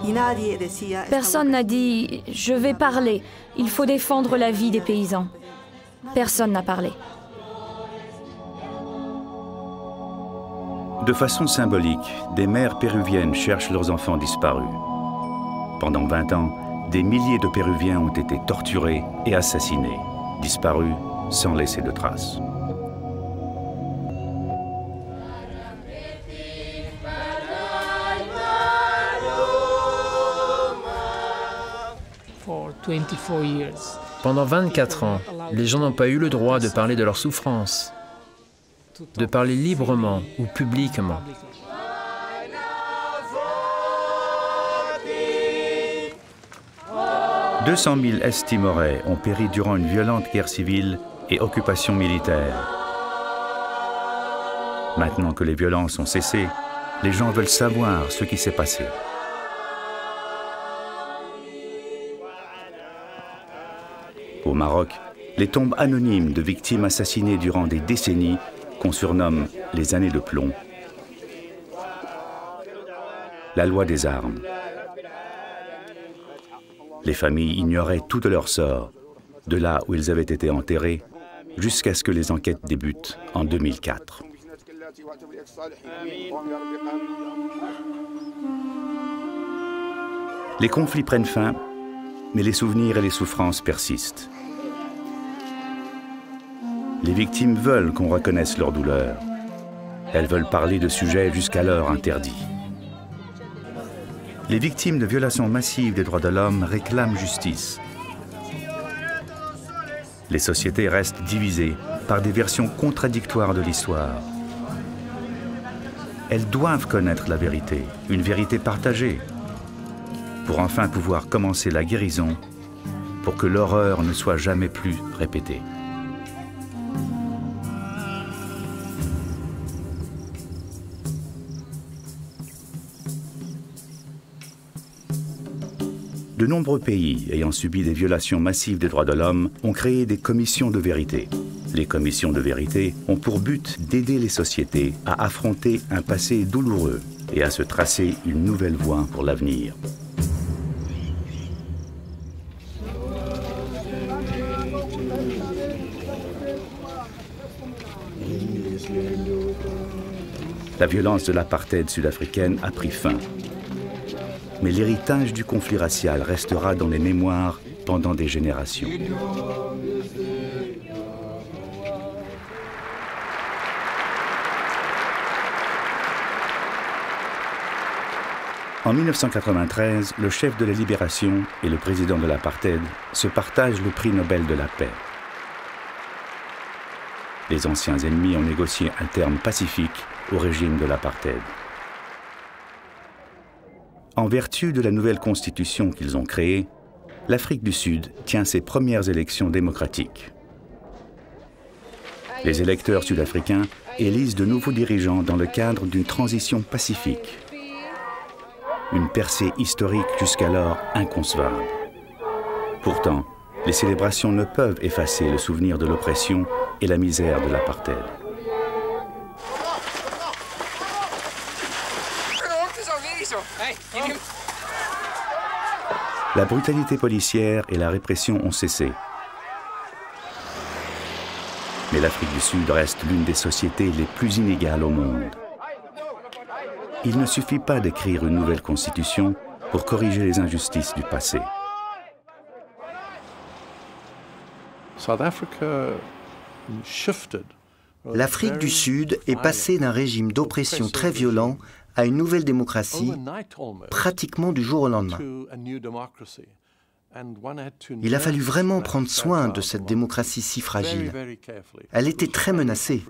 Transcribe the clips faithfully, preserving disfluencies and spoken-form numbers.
Personne n'a dit « je vais parler, il faut défendre la vie des paysans ». Personne n'a parlé. De façon symbolique, des mères péruviennes cherchent leurs enfants disparus. Pendant vingt ans, des milliers de Péruviens ont été torturés et assassinés, disparus sans laisser de traces. Pendant vingt-quatre ans, les gens n'ont pas eu le droit de parler de leurs souffrances, de parler librement ou publiquement. deux cent mille Est-Timorais ont péri durant une violente guerre civile et occupation militaire. Maintenant que les violences ont cessé, les gens veulent savoir ce qui s'est passé. Au Maroc, les tombes anonymes de victimes assassinées durant des décennies, qu'on surnomme les années de plomb, la loi des armes. Les familles ignoraient tout de leur sort, de là où ils avaient été enterrés, jusqu'à ce que les enquêtes débutent en deux mille quatre. Les conflits prennent fin, mais les souvenirs et les souffrances persistent. Les victimes veulent qu'on reconnaisse leur douleur. Elles veulent parler de sujets jusqu'alors interdits. Les victimes de violations massives des droits de l'homme réclament justice. Les sociétés restent divisées par des versions contradictoires de l'histoire. Elles doivent connaître la vérité, une vérité partagée, pour enfin pouvoir commencer la guérison, pour que l'horreur ne soit jamais plus répétée. De nombreux pays ayant subi des violations massives des droits de l'homme ont créé des commissions de vérité. Les commissions de vérité ont pour but d'aider les sociétés à affronter un passé douloureux et à se tracer une nouvelle voie pour l'avenir. La violence de l'apartheid sud-africaine a pris fin. Mais l'héritage du conflit racial restera dans les mémoires pendant des générations. En mille neuf cent quatre-vingt-treize, le chef de la Libération et le président de l'apartheid se partagent le prix Nobel de la paix. Les anciens ennemis ont négocié un terme pacifique au régime de l'apartheid. En vertu de la nouvelle constitution qu'ils ont créée, l'Afrique du Sud tient ses premières élections démocratiques. Les électeurs sud-africains élisent de nouveaux dirigeants dans le cadre d'une transition pacifique. Une percée historique jusqu'alors inconcevable. Pourtant, les célébrations ne peuvent effacer le souvenir de l'oppression et la misère de l'apartheid. La brutalité policière et la répression ont cessé. Mais l'Afrique du Sud reste l'une des sociétés les plus inégales au monde. Il ne suffit pas d'écrire une nouvelle constitution pour corriger les injustices du passé. L'Afrique du Sud est passée d'un régime d'oppression très violent à une nouvelle démocratie, pratiquement du jour au lendemain. Il a fallu vraiment prendre soin de cette démocratie si fragile. Elle était très menacée.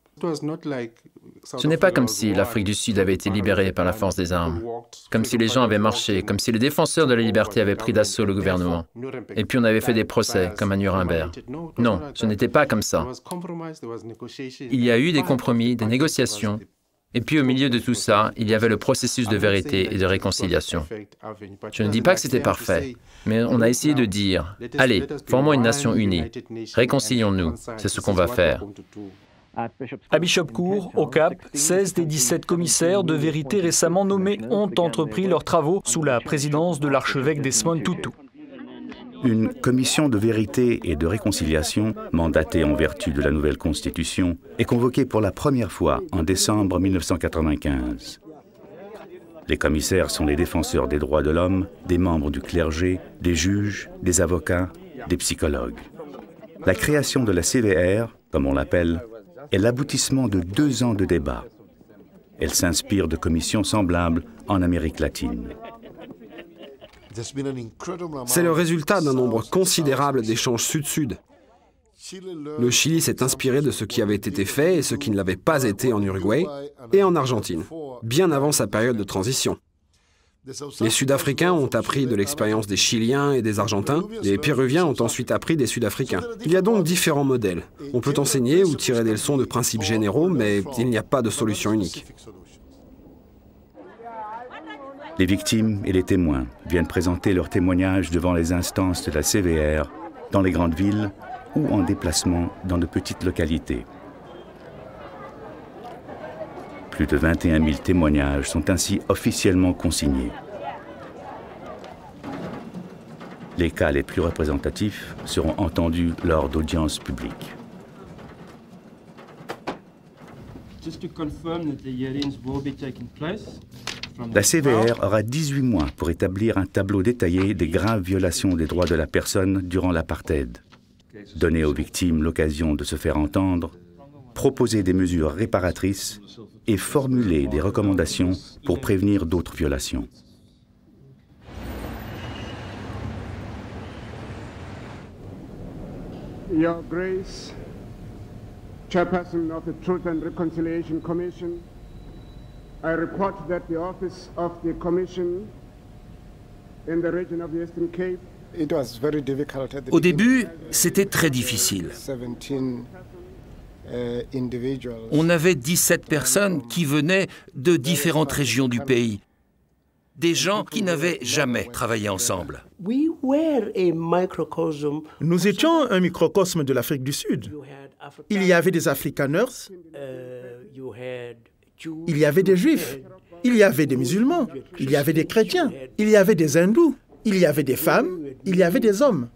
Ce n'est pas comme si l'Afrique du Sud avait été libérée par la force des armes, comme si les gens avaient marché, comme si les défenseurs de la liberté avaient pris d'assaut le gouvernement, et puis on avait fait des procès, comme à Nuremberg. Non, ce n'était pas comme ça. Il y a eu des compromis, des négociations, et puis au milieu de tout ça, il y avait le processus de vérité et de réconciliation. Je ne dis pas que c'était parfait, mais on a essayé de dire, allez, formons une nation unie, réconcilions-nous, c'est ce qu'on va faire. À Bishop Court, au Cap, seize des dix-sept commissaires de vérité récemment nommés ont entrepris leurs travaux sous la présidence de l'archevêque Desmond Tutu. Une commission de vérité et de réconciliation, mandatée en vertu de la nouvelle Constitution, est convoquée pour la première fois en décembre mille neuf cent quatre-vingt-quinze. Les commissaires sont les défenseurs des droits de l'homme, des membres du clergé, des juges, des avocats, des psychologues. La création de la C V R, comme on l'appelle, est l'aboutissement de deux ans de débats. Elle s'inspire de commissions semblables en Amérique latine. C'est le résultat d'un nombre considérable d'échanges sud-sud. Le Chili s'est inspiré de ce qui avait été fait et ce qui ne l'avait pas été en Uruguay et en Argentine, bien avant sa période de transition. Les Sud-Africains ont appris de l'expérience des Chiliens et des Argentins, les Péruviens ont ensuite appris des Sud-Africains. Il y a donc différents modèles. On peut enseigner ou tirer des leçons de principes généraux, mais il n'y a pas de solution unique. Les victimes et les témoins viennent présenter leurs témoignages devant les instances de la C V R dans les grandes villes ou en déplacement dans de petites localités. Plus de vingt et un mille témoignages sont ainsi officiellement consignés. Les cas les plus représentatifs seront entendus lors d'audiences publiques. La C V R aura dix-huit mois pour établir un tableau détaillé des graves violations des droits de la personne durant l'apartheid, donner aux victimes l'occasion de se faire entendre, proposer des mesures réparatrices et formuler des recommandations pour prévenir d'autres violations. Your Grace, Chairperson of the Truth and Reconciliation Commission, I report that the office of the Commission in the region of the Eastern Cape. Au début, c'était très difficile. On avait dix-sept personnes qui venaient de différentes régions du pays, des gens qui n'avaient jamais travaillé ensemble. Nous étions un microcosme de l'Afrique du Sud. Il y avait des Afrikaners, il y avait des Juifs, il y avait des musulmans, il y avait des chrétiens, il y avait des hindous, il y avait des femmes, il y avait des hommes.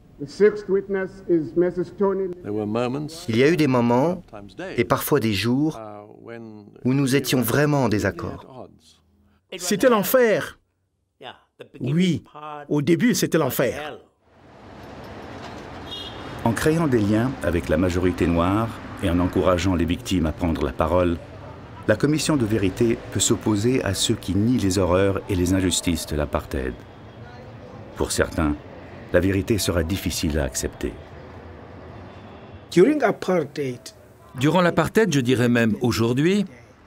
Il y a eu des moments, et parfois des jours, où nous étions vraiment en désaccord. C'était l'enfer. Oui, au début, c'était l'enfer. En créant des liens avec la majorité noire et en encourageant les victimes à prendre la parole, la commission de vérité peut s'opposer à ceux qui nient les horreurs et les injustices de l'apartheid. Pour certains, la vérité sera difficile à accepter. Durant l'apartheid, je dirais même aujourd'hui,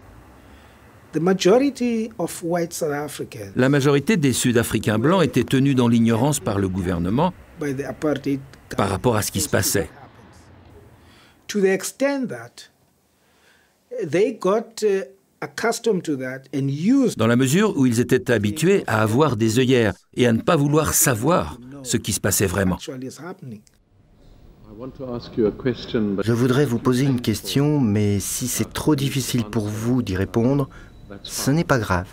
la majorité des Sud-Africains blancs étaient tenus dans l'ignorance par le gouvernement par rapport à ce qui se passait. Dans la mesure où ils étaient habitués à avoir des œillères et à ne pas vouloir savoir ce qui se passait vraiment. Je voudrais vous poser une question, mais si c'est trop difficile pour vous d'y répondre, ce n'est pas grave.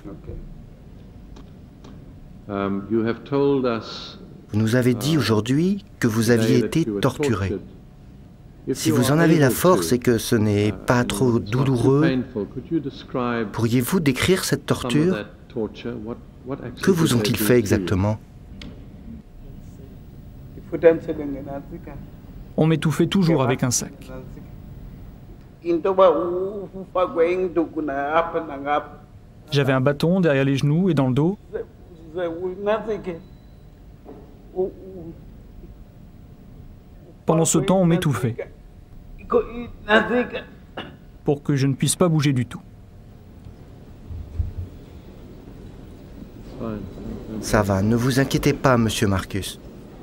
Vous nous avez dit aujourd'hui que vous aviez été torturé. Si vous en avez la force et que ce n'est pas trop douloureux, pourriez-vous décrire cette torture? Que vous ont-ils fait exactement? On m'étouffait toujours avec un sac. J'avais un bâton derrière les genoux et dans le dos. Pendant ce temps, on m'étouffait pour que je ne puisse pas bouger du tout. Ça va, ne vous inquiétez pas, monsieur Marcus.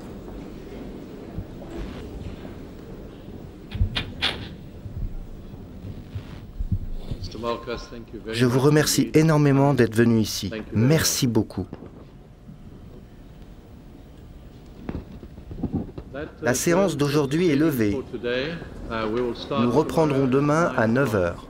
Je vous remercie énormément d'être venu ici. Merci beaucoup. La séance d'aujourd'hui est levée. Nous reprendrons demain à neuf heures.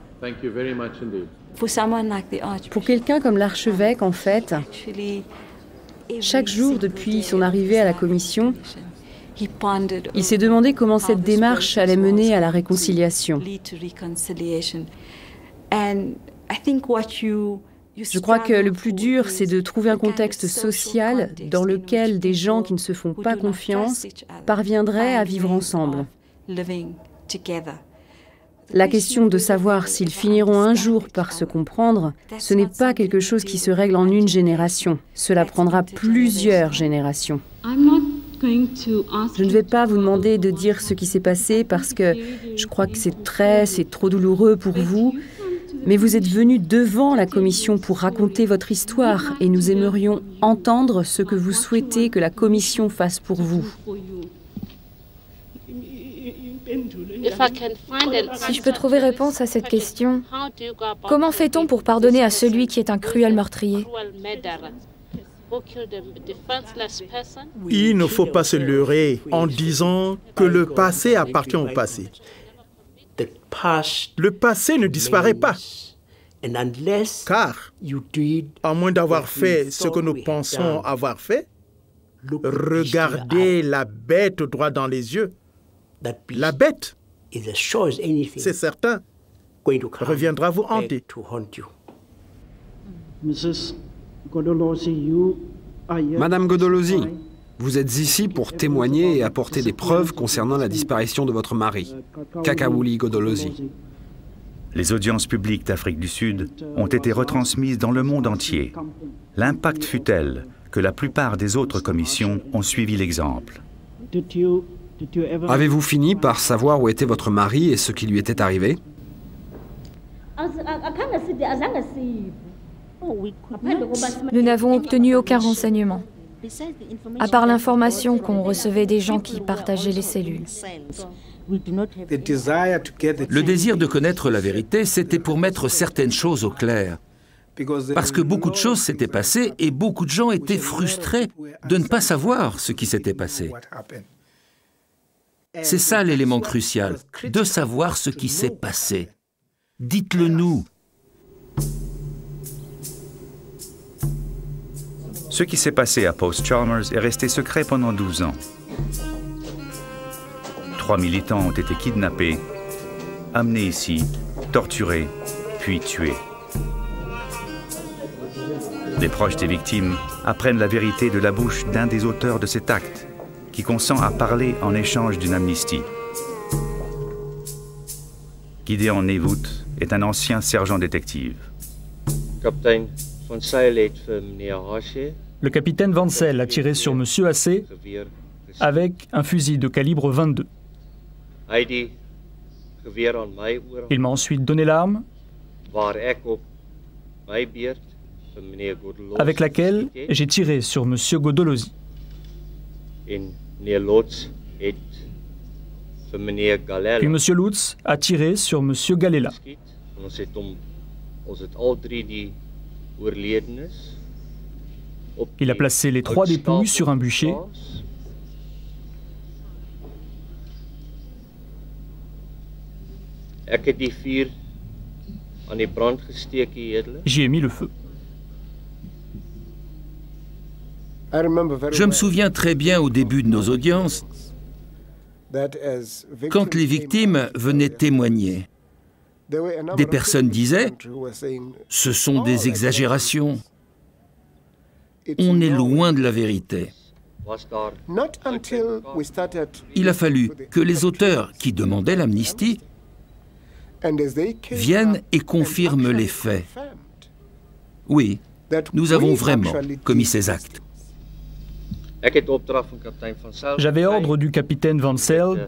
Pour quelqu'un comme l'archevêque, en fait, chaque jour depuis son arrivée à la commission, il s'est demandé comment cette démarche allait mener à la réconciliation. Je crois que le plus dur, c'est de trouver un contexte social dans lequel des gens qui ne se font pas confiance parviendraient à vivre ensemble. La question de savoir s'ils finiront un jour par se comprendre, ce n'est pas quelque chose qui se règle en une génération. Cela prendra plusieurs générations. Je ne vais pas vous demander de dire ce qui s'est passé parce que je crois que c'est très, c'est trop douloureux pour vous. Mais vous êtes venu devant la commission pour raconter votre histoire et nous aimerions entendre ce que vous souhaitez que la commission fasse pour vous. Si je peux trouver réponse à cette question, comment fait-on pour pardonner à celui qui est un cruel meurtrier? Il ne faut pas se leurrer en disant que le passé appartient au passé. Le passé ne disparaît pas, car, à moins d'avoir fait ce que nous pensons avoir fait, regardez la bête droit dans les yeux. La bête, c'est certain, reviendra vous hanter. Madame Godolozi, vous êtes ici pour témoigner et apporter des preuves concernant la disparition de votre mari, Kakawuli Godolozi. Les audiences publiques d'Afrique du Sud ont été retransmises dans le monde entier. L'impact fut tel que la plupart des autres commissions ont suivi l'exemple. Avez-vous fini par savoir où était votre mari et ce qui lui était arrivé? Nous n'avons obtenu aucun renseignement, à part l'information qu'on recevait des gens qui partageaient les cellules. Le désir de connaître la vérité, c'était pour mettre certaines choses au clair. Parce que beaucoup de choses s'étaient passées et beaucoup de gens étaient frustrés de ne pas savoir ce qui s'était passé. C'est ça l'élément crucial, de savoir ce qui s'est passé. Dites-le nous. Ce qui s'est passé à Post Chalmers est resté secret pendant douze ans. Trois militants ont été kidnappés, amenés ici, torturés, puis tués. Les proches des victimes apprennent la vérité de la bouche d'un des auteurs de cet acte, qui consent à parler en échange d'une amnistie. Gideon Nevout est un ancien sergent détective. Le capitaine Vansel a tiré sur M. Hassé avec un fusil de calibre vingt-deux. Il m'a ensuite donné l'arme avec laquelle j'ai tiré sur M. Godolozi. Puis M. Lutz a tiré sur M. Galela. Il a placé les trois dépouilles sur un bûcher. J'y ai mis le feu. Je me souviens très bien au début de nos audiences, quand les victimes venaient témoigner. Des personnes disaient « ce sont des exagérations ». On est loin de la vérité. Il a fallu que les auteurs qui demandaient l'amnistie viennent et confirment les faits. Oui, nous avons vraiment commis ces actes. J'avais ordre du capitaine Vansel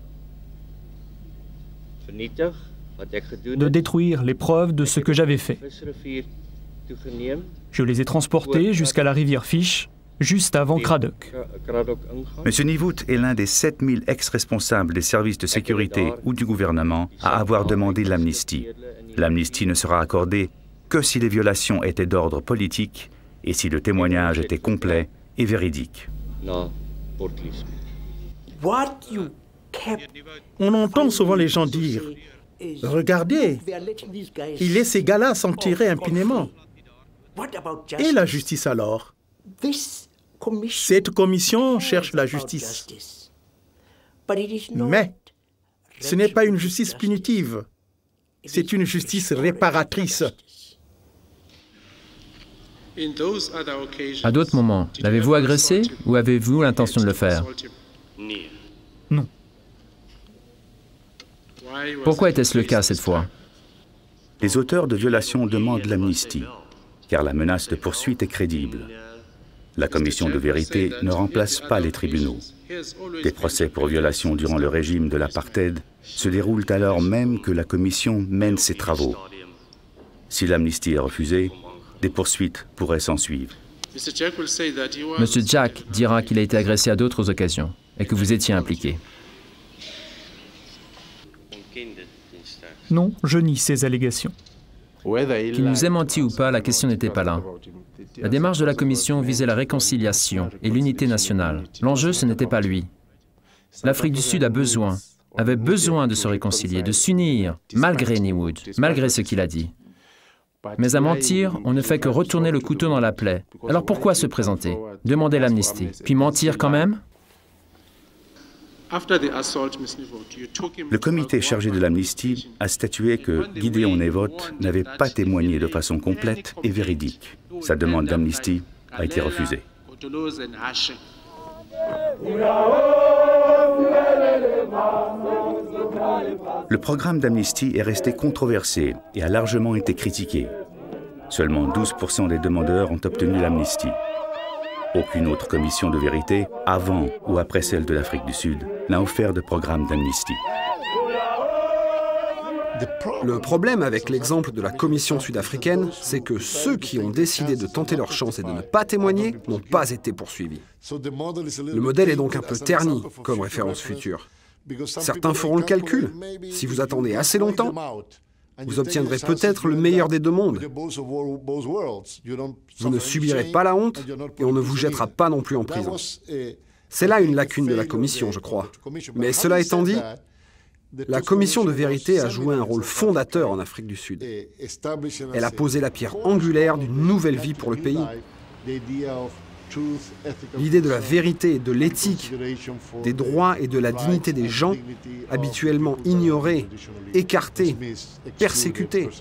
de détruire les preuves de ce que j'avais fait. Je les ai transportés jusqu'à la rivière Fish, juste avant Cradock. M. Nevout est l'un des sept mille ex-responsables des services de sécurité ou du gouvernement à avoir demandé l'amnistie. L'amnistie ne sera accordée que si les violations étaient d'ordre politique et si le témoignage était complet et véridique. On entend souvent les gens dire « Regardez, il laisse ces gars-là s'en tirer impunément. » Et la justice alors? Cette commission cherche la justice. Mais ce n'est pas une justice punitive, c'est une justice réparatrice. À d'autres moments, l'avez-vous agressé ou avez-vous l'intention de le faire? Non. Pourquoi était-ce le cas cette fois? Les auteurs de violations demandent l'amnistie, car la menace de poursuite est crédible. La commission de vérité ne remplace pas les tribunaux. Des procès pour violation durant le régime de l'apartheid se déroulent alors même que la commission mène ses travaux. Si l'amnistie est refusée, des poursuites pourraient s'en suivre. Monsieur Jack dira qu'il a été agressé à d'autres occasions et que vous étiez impliqué. Non, je nie ces allégations. Qu'il nous ait menti ou pas, la question n'était pas là. La démarche de la Commission visait la réconciliation et l'unité nationale. L'enjeu, ce n'était pas lui. L'Afrique du Sud a besoin, avait besoin de se réconcilier, de s'unir, malgré Niewood, malgré ce qu'il a dit. Mais à mentir, on ne fait que retourner le couteau dans la plaie. Alors pourquoi se présenter, demander l'amnistie, puis mentir quand même? Le comité chargé de l'amnistie a statué que Gideon Nevot n'avait pas témoigné de façon complète et véridique. Sa demande d'amnistie a été refusée. Le programme d'amnistie est resté controversé et a largement été critiqué. Seulement douze pour cent des demandeurs ont obtenu l'amnistie. Aucune autre commission de vérité, avant ou après celle de l'Afrique du Sud, n'a offert de programme d'amnistie. Le problème avec l'exemple de la commission sud-africaine, c'est que ceux qui ont décidé de tenter leur chance et de ne pas témoigner n'ont pas été poursuivis. Le modèle est donc un peu terni comme référence future. Certains feront le calcul. Si vous attendez assez longtemps, vous obtiendrez peut-être le meilleur des deux mondes. Vous ne subirez pas la honte et on ne vous jettera pas non plus en prison. C'est là une lacune de la commission, je crois. Mais cela étant dit, la commission de vérité a joué un rôle fondateur en Afrique du Sud. Elle a posé la pierre angulaire d'une nouvelle vie pour le pays. L'idée de la vérité, de l'éthique, des droits et de la dignité des gens, habituellement ignorés, écartés, persécutés.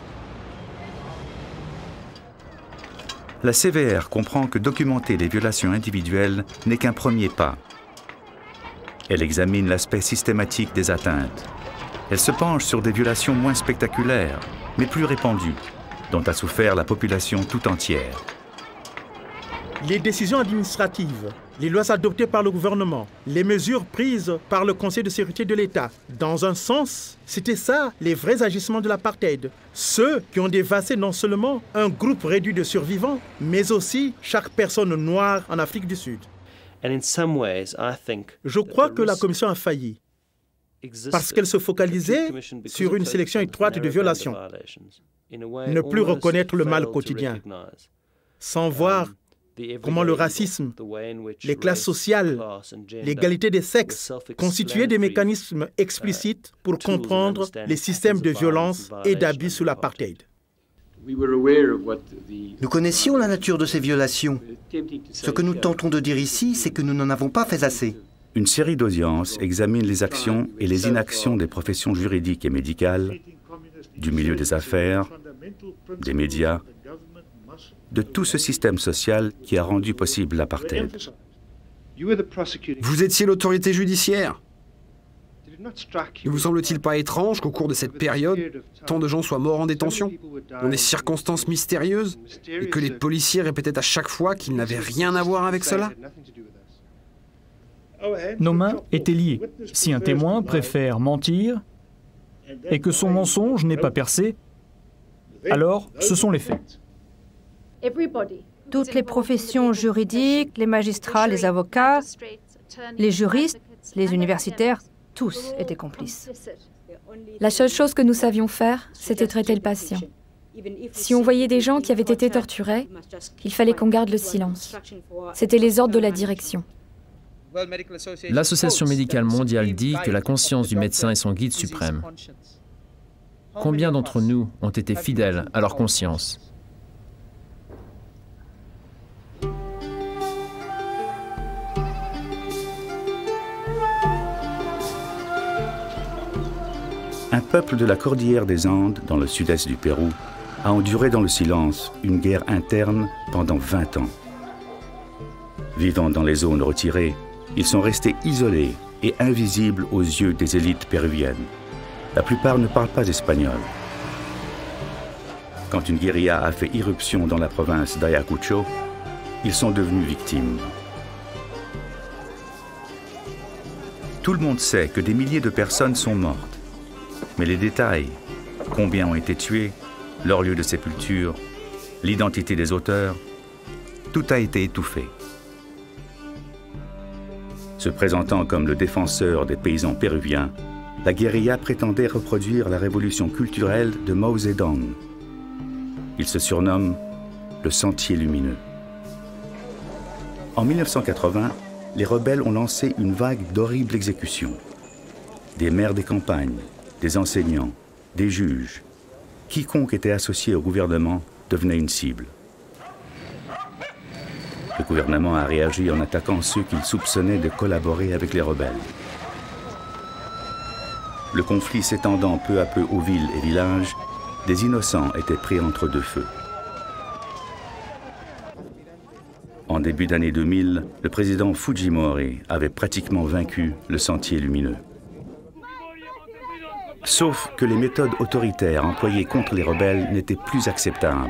La C V R comprend que documenter les violations individuelles n'est qu'un premier pas. Elle examine l'aspect systématique des atteintes. Elle se penche sur des violations moins spectaculaires, mais plus répandues, dont a souffert la population tout entière. Les décisions administratives, les lois adoptées par le gouvernement, les mesures prises par le Conseil de sécurité de l'État. Dans un sens, c'était ça, les vrais agissements de l'apartheid. Ceux qui ont dévasté non seulement un groupe réduit de survivants, mais aussi chaque personne noire en Afrique du Sud. Je crois que la Commission a failli, parce qu'elle se focalisait sur une sélection étroite de violations. Ne plus reconnaître le mal quotidien, sans voir comment le racisme, les classes sociales, l'égalité des sexes constituaient des mécanismes explicites pour comprendre les systèmes de violence et d'abus sous l'apartheid. Nous connaissions la nature de ces violations. Ce que nous tentons de dire ici, c'est que nous n'en avons pas fait assez. Une série d'audiences examine les actions et les inactions des professions juridiques et médicales, du milieu des affaires, des médias, de tout ce système social qui a rendu possible l'apartheid. Vous étiez l'autorité judiciaire. Ne vous semble-t-il pas étrange qu'au cours de cette période, tant de gens soient morts en détention, dans des circonstances mystérieuses, et que les policiers répétaient à chaque fois qu'ils n'avaient rien à voir avec cela? Nos mains étaient liées. Si un témoin préfère mentir et que son mensonge n'est pas percé, alors ce sont les faits. Toutes les professions juridiques, les magistrats, les avocats, les juristes, les universitaires, tous étaient complices. La seule chose que nous savions faire, c'était traiter le patient. Si on voyait des gens qui avaient été torturés, il fallait qu'on garde le silence. C'était les ordres de la direction. L'Association médicale mondiale dit que la conscience du médecin est son guide suprême. Combien d'entre nous ont été fidèles à leur conscience? Un peuple de la cordillère des Andes, dans le sud-est du Pérou, a enduré dans le silence une guerre interne pendant vingt ans. Vivant dans les zones retirées, ils sont restés isolés et invisibles aux yeux des élites péruviennes. La plupart ne parlent pas espagnol. Quand une guérilla a fait irruption dans la province d'Ayacucho, ils sont devenus victimes. Tout le monde sait que des milliers de personnes sont mortes. Mais les détails, combien ont été tués, leur lieu de sépulture, l'identité des auteurs, tout a été étouffé. Se présentant comme le défenseur des paysans péruviens, la guérilla prétendait reproduire la révolution culturelle de Mao Zedong. Il se surnomme le Sentier lumineux. En mille neuf cent quatre-vingts, les rebelles ont lancé une vague d'horribles exécutions. Des maires des campagnes, des enseignants, des juges, quiconque était associé au gouvernement devenait une cible. Le gouvernement a réagi en attaquant ceux qu'il soupçonnait de collaborer avec les rebelles. Le conflit s'étendant peu à peu aux villes et villages, des innocents étaient pris entre deux feux. En début d'année deux mille, le président Fujimori avait pratiquement vaincu le Sentier lumineux. Sauf que les méthodes autoritaires employées contre les rebelles n'étaient plus acceptables.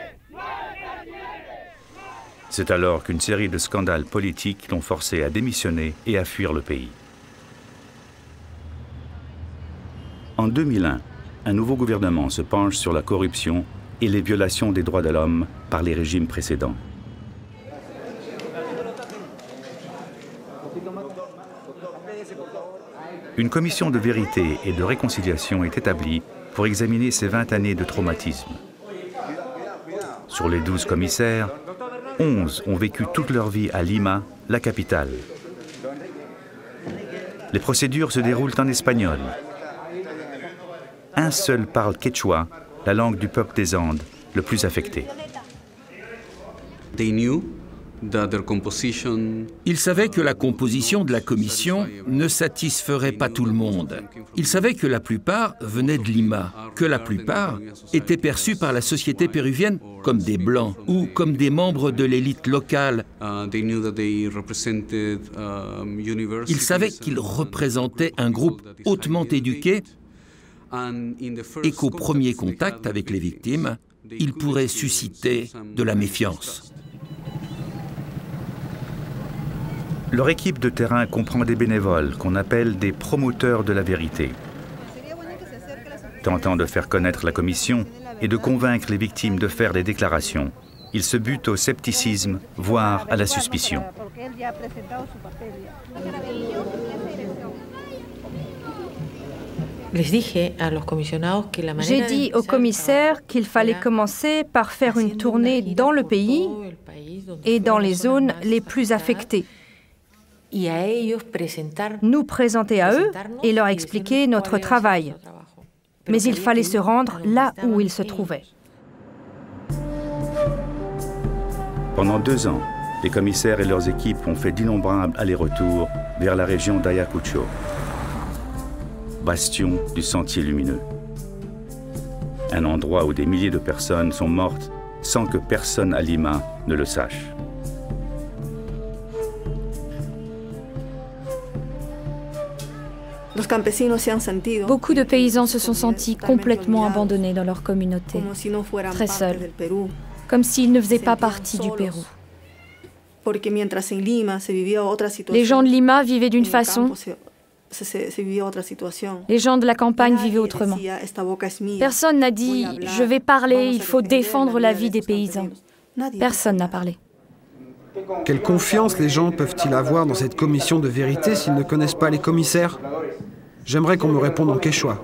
C'est alors qu'une série de scandales politiques l'ont forcé à démissionner et à fuir le pays. En deux mille un, un nouveau gouvernement se penche sur la corruption et les violations des droits de l'homme par les régimes précédents. Une commission de vérité et de réconciliation est établie pour examiner ces vingt années de traumatisme. Sur les douze commissaires, onze ont vécu toute leur vie à Lima, la capitale. Les procédures se déroulent en espagnol. Un seul parle quechua, la langue du peuple des Andes, le plus affecté. Ils savaient que la composition de la commission ne satisferait pas tout le monde. Ils savaient que la plupart venaient de Lima, que la plupart étaient perçus par la société péruvienne comme des Blancs ou comme des membres de l'élite locale. Ils savaient qu'ils représentaient un groupe hautement éduqué et qu'au premier contact avec les victimes, ils pourraient susciter de la méfiance. Leur équipe de terrain comprend des bénévoles qu'on appelle des promoteurs de la vérité. Tentant de faire connaître la commission et de convaincre les victimes de faire des déclarations, ils se butent au scepticisme, voire à la suspicion. J'ai dit aux commissaires qu'il fallait commencer par faire une tournée dans le pays et dans les zones les plus affectées. Nous présenter à eux et leur expliquer notre travail. Mais il fallait se rendre là où ils se trouvaient. Pendant deux ans, les commissaires et leurs équipes ont fait d'innombrables allers-retours vers la région d'Ayacucho, bastion du Sentier lumineux. Un endroit où des milliers de personnes sont mortes sans que personne à Lima ne le sache. Beaucoup de paysans se sont sentis complètement abandonnés dans leur communauté, très seuls, comme s'ils ne faisaient pas partie du Pérou. Les gens de Lima vivaient d'une façon, les gens de la campagne vivaient autrement. Personne n'a dit « je vais parler, il faut défendre la vie des paysans ». Personne n'a parlé. Quelle confiance les gens peuvent-ils avoir dans cette commission de vérité s'ils ne connaissent pas les commissaires? J'aimerais qu'on me réponde en quechua.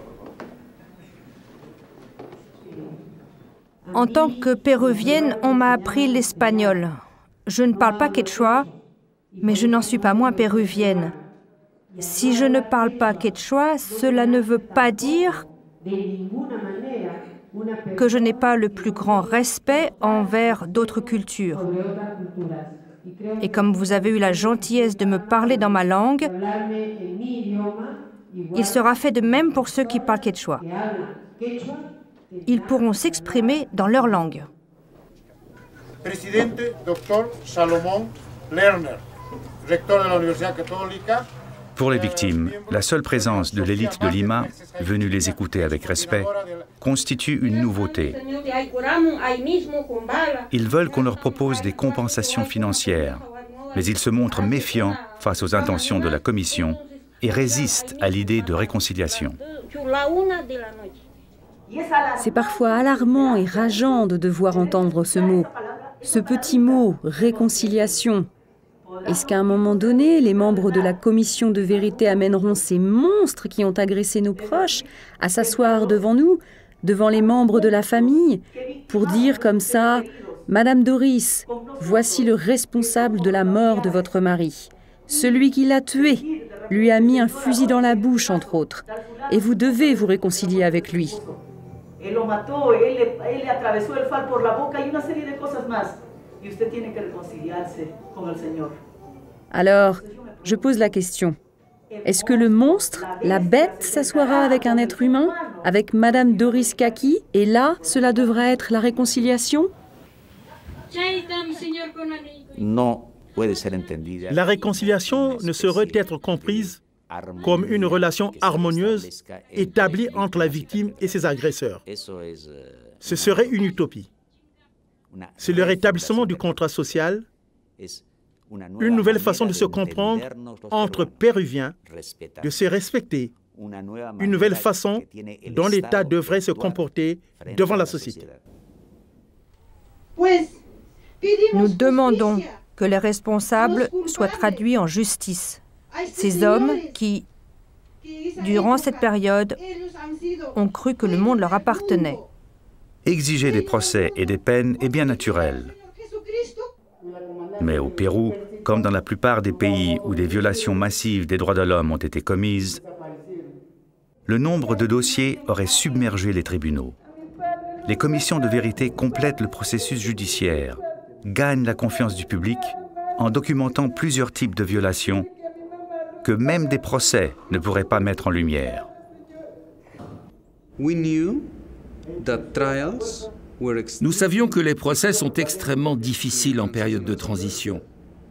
En tant que péruvienne, on m'a appris l'espagnol. Je ne parle pas quechua, Mais je n'en suis pas moins péruvienne. Si je ne parle pas quechua, cela ne veut pas dire que je n'ai pas le plus grand respect envers d'autres cultures. Et comme vous avez eu la gentillesse de me parler dans ma langue, il sera fait de même pour ceux qui parlent quechua. Ils pourront s'exprimer dans leur langue. Presidente docteur Salomón Lerner, recteur de l'Université catholique. Pour les victimes, la seule présence de l'élite de Lima, venue les écouter avec respect, constitue une nouveauté. Ils veulent qu'on leur propose des compensations financières, mais ils se montrent méfiants face aux intentions de la commission et résistent à l'idée de réconciliation. C'est parfois alarmant et rageant de devoir entendre ce mot. Ce petit mot, réconciliation. Est-ce qu'à un moment donné, les membres de la commission de vérité amèneront ces monstres qui ont agressé nos proches à s'asseoir devant nous, devant les membres de la famille, pour dire comme ça « Madame Doris, voici le responsable de la mort de votre mari. Celui qui l'a tué lui a mis un fusil dans la bouche, entre autres, et vous devez vous réconcilier avec lui. » Alors, je pose la question. Est-ce que le monstre, la bête, s'assoira avec un être humain, avec Madame Doris Kaki, et là, cela devra être la réconciliation? Non. La réconciliation ne saurait être comprise comme une relation harmonieuse établie entre la victime et ses agresseurs. Ce serait une utopie. C'est le rétablissement du contrat social, une nouvelle façon de se comprendre entre Péruviens, de se respecter, une nouvelle façon dont l'État devrait se comporter devant la société. Nous demandons que les responsables soient traduits en justice. Ces hommes qui, durant cette période, ont cru que le monde leur appartenait. Exiger des procès et des peines est bien naturel. Mais au Pérou, comme dans la plupart des pays où des violations massives des droits de l'homme ont été commises, le nombre de dossiers aurait submergé les tribunaux. Les commissions de vérité complètent le processus judiciaire, gagnent la confiance du public en documentant plusieurs types de violations que même des procès ne pourraient pas mettre en lumière. Nous savions que les procès sont extrêmement difficiles en période de transition.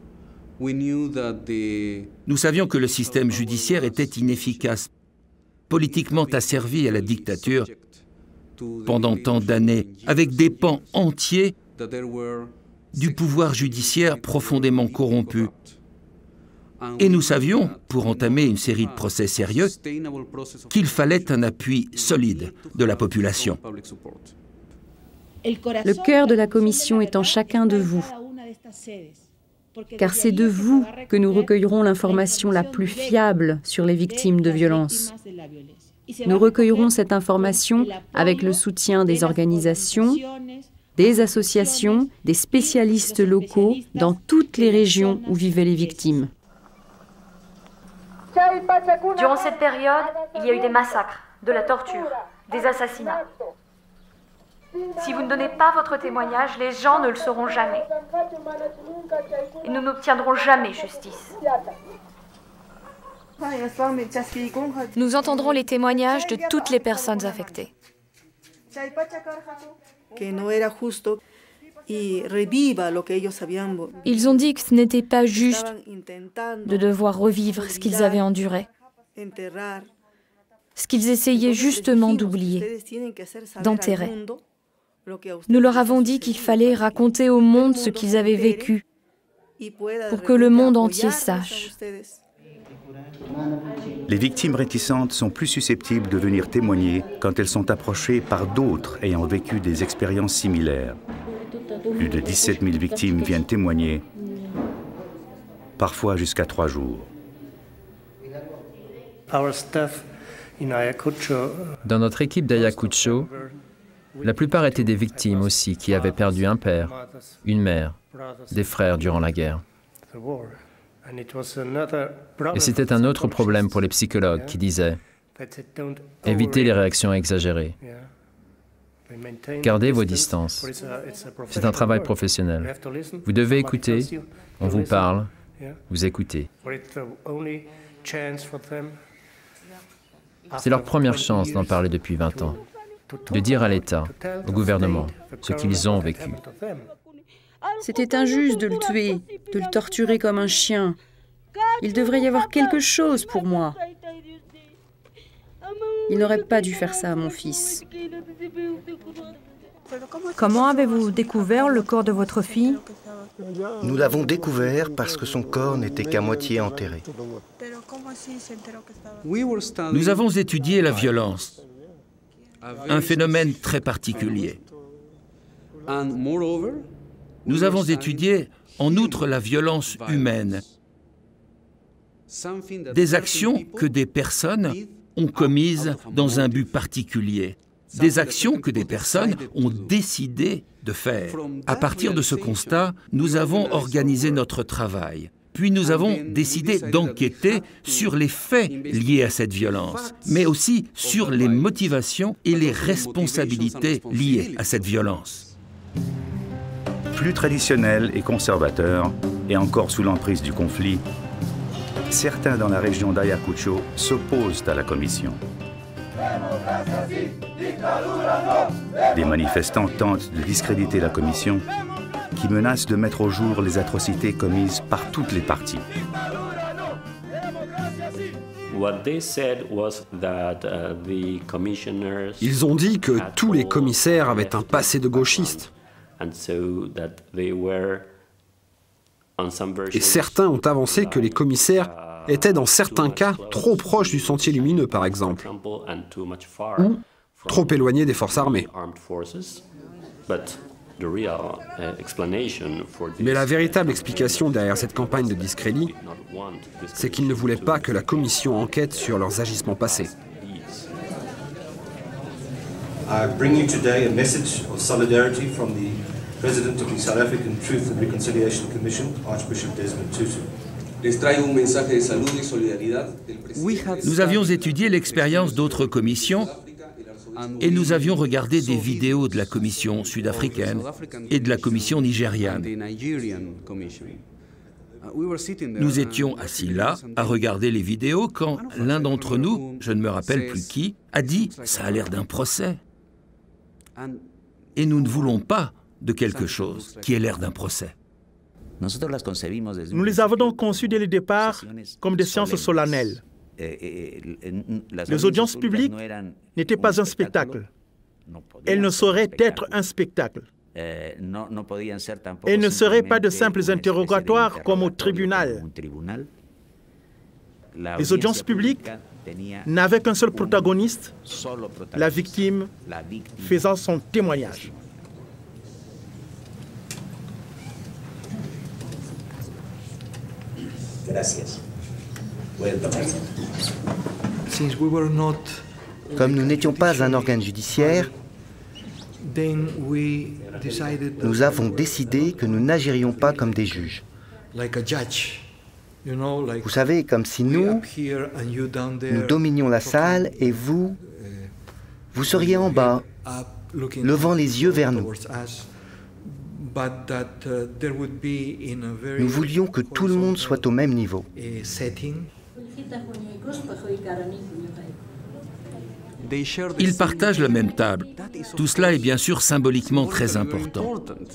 Nous savions que le système judiciaire était inefficace, politiquement asservi à la dictature pendant tant d'années, avec des pans entiers du pouvoir judiciaire profondément corrompu. Et nous savions, pour entamer une série de procès sérieux, qu'il fallait un appui solide de la population. Le cœur de la commission est en chacun de vous, car c'est de vous que nous recueillerons l'information la plus fiable sur les victimes de violences. Nous recueillerons cette information avec le soutien des organisations, des associations, des spécialistes locaux dans toutes les régions où vivaient les victimes. Durant cette période, il y a eu des massacres, de la torture, des assassinats. Si vous ne donnez pas votre témoignage, les gens ne le sauront jamais. Et nous n'obtiendrons jamais justice. Nous entendrons les témoignages de toutes les personnes affectées. Ils ont dit que ce n'était pas juste de devoir revivre ce qu'ils avaient enduré, ce qu'ils essayaient justement d'oublier, d'enterrer. Nous leur avons dit qu'il fallait raconter au monde ce qu'ils avaient vécu pour que le monde entier sache. Les victimes réticentes sont plus susceptibles de venir témoigner quand elles sont approchées par d'autres ayant vécu des expériences similaires. Plus de dix-sept mille victimes viennent témoigner, parfois jusqu'à trois jours. Dans notre équipe d'Ayacucho, la plupart étaient des victimes aussi qui avaient perdu un père, une mère, des frères durant la guerre. Et c'était un autre problème pour les psychologues qui disaient « Évitez les réactions exagérées. Gardez vos distances. C'est un travail professionnel. Vous devez écouter, on vous parle, vous écoutez. » C'est leur première chance d'en parler depuis vingt ans, de dire à l'État, au gouvernement, ce qu'ils ont vécu. C'était injuste de le tuer, de le torturer comme un chien. Il devrait y avoir quelque chose pour moi. Il n'aurait pas dû faire ça à mon fils. Comment avez-vous découvert le corps de votre fille? Nous l'avons découvert parce que son corps n'était qu'à moitié enterré. Nous avons étudié la violence, un phénomène très particulier. Nous avons étudié, en outre, la violence humaine, des actions que des personnes ont commises dans un but particulier, des actions que des personnes ont décidé de faire. À partir de ce constat, nous avons organisé notre travail. Puis nous avons décidé d'enquêter sur les faits liés à cette violence, mais aussi sur les motivations et les responsabilités liées à cette violence. Plus traditionnels et conservateurs, et encore sous l'emprise du conflit, certains dans la région d'Ayacucho s'opposent à la commission. Des manifestants tentent de discréditer la commission, qui menace de mettre au jour les atrocités commises par toutes les parties. Ils ont dit que tous les commissaires avaient un passé de gauchistes. Et certains ont avancé que les commissaires étaient dans certains cas trop proches du sentier lumineux, par exemple, ou trop éloignés des forces armées. Mais la véritable explication derrière cette campagne de discrédit, c'est qu'ils ne voulaient pas que la commission enquête sur leurs agissements passés. I bring you today a message of solidarity from the President of the South African Truth and Reconciliation Commission, Archbishop Desmond Tutu. Nous avions étudié l'expérience d'autres commissions et nous avions regardé des vidéos de la commission sud-africaine et de la commission nigériane. Nous étions assis là à regarder les vidéos quand l'un d'entre nous, je ne me rappelle plus qui, a dit « ça a l'air d'un procès ». Et nous ne voulons pas de quelque chose qui ait l'air d'un procès. Nous les avons donc conçus dès le départ comme des séances solennelles. Les audiences publiques n'étaient pas un spectacle. Elles ne sauraient être un spectacle. Elles ne seraient pas de simples interrogatoires comme au tribunal. Les audiences publiques n'avaient qu'un seul protagoniste, la victime faisant son témoignage. Comme nous n'étions pas un organe judiciaire, nous avons décidé que nous n'agirions pas comme des juges. Vous savez, comme si nous, nous dominions la salle et vous, vous seriez en bas, levant les yeux vers nous. Nous voulions que tout le monde soit au même niveau. Ils partagent la même table. Tout cela est bien sûr symboliquement très important.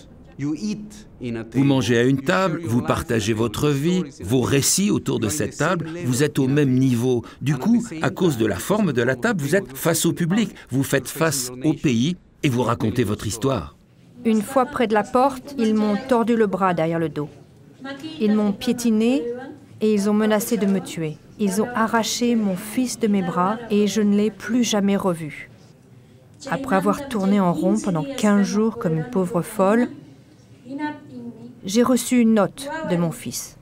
Vous mangez à une table, vous partagez votre vie, vos récits autour de cette table, vous êtes au même niveau. Du coup, à cause de la forme de la table, vous êtes face au public, vous faites face au pays et vous racontez votre histoire. Une fois près de la porte, ils m'ont tordu le bras derrière le dos. Ils m'ont piétiné et ils ont menacé de me tuer. Ils ont arraché mon fils de mes bras et je ne l'ai plus jamais revu. Après avoir tourné en rond pendant quinze jours comme une pauvre folle, j'ai reçu une note de mon fils.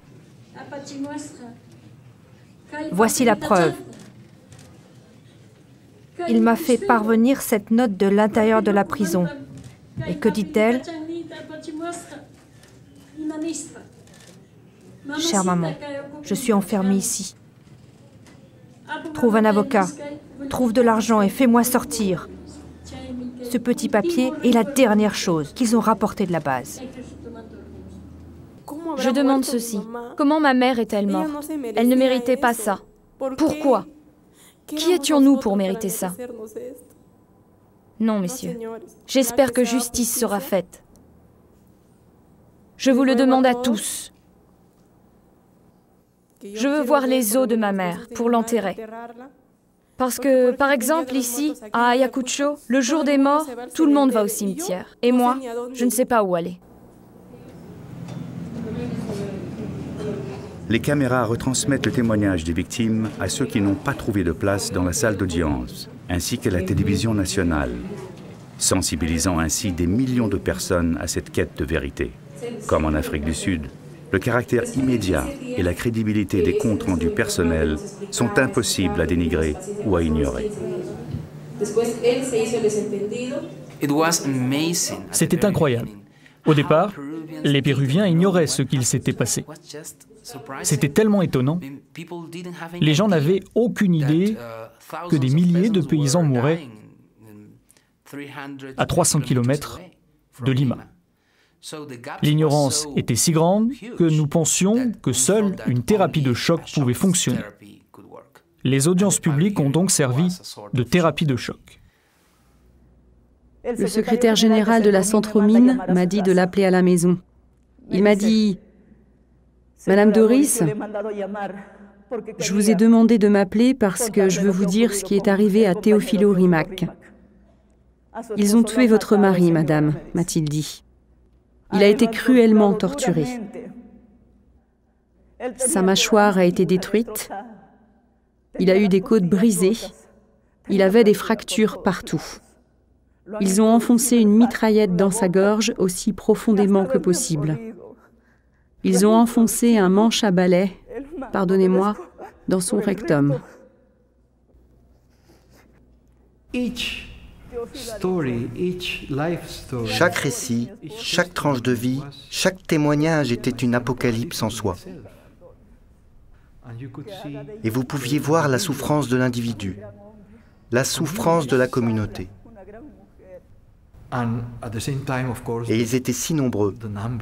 Voici la preuve. Il m'a fait parvenir cette note de l'intérieur de la prison. Et que dit-elle? Chère maman, je suis enfermée ici. Trouve un avocat, trouve de l'argent et fais-moi sortir. Ce petit papier est la dernière chose qu'ils ont rapportée de la base. Je demande ceci. Comment ma mère est-elle morte? Elle ne méritait pas ça. Pourquoi? Qui étions-nous pour mériter ça? Non, messieurs. J'espère que justice sera faite. Je vous le demande à tous. Je veux voir les os de ma mère pour l'enterrer. Parce que, par exemple, ici, à Ayacucho, le jour des morts, tout le monde va au cimetière. Et moi, je ne sais pas où aller. Les caméras retransmettent le témoignage des victimes à ceux qui n'ont pas trouvé de place dans la salle d'audience, ainsi qu'à la télévision nationale, sensibilisant ainsi des millions de personnes à cette quête de vérité. Comme en Afrique du Sud, le caractère immédiat et la crédibilité des comptes rendus personnels sont impossibles à dénigrer ou à ignorer. C'était incroyable. Au départ, les Péruviens ignoraient ce qu'il s'était passé. C'était tellement étonnant. Les gens n'avaient aucune idée que des milliers de paysans mouraient à trois cents kilomètres de Lima. L'ignorance était si grande que nous pensions que seule une thérapie de choc pouvait fonctionner. Les audiences publiques ont donc servi de thérapie de choc. Le secrétaire général de la Centromine m'a dit de l'appeler à la maison. Il m'a dit « Madame Doris, je vous ai demandé de m'appeler parce que je veux vous dire ce qui est arrivé à Teófilo Rimac. Ils ont tué votre mari, madame, m'a-t-il dit. Il a été cruellement torturé. Sa mâchoire a été détruite. Il a eu des côtes brisées. Il avait des fractures partout. Ils ont enfoncé une mitraillette dans sa gorge aussi profondément que possible. Ils ont enfoncé un manche à balai, pardonnez-moi, dans son rectum. » Chaque récit, chaque tranche de vie, chaque témoignage était une apocalypse en soi. Et vous pouviez voir la souffrance de l'individu, la souffrance de la communauté. Et ils étaient si nombreux.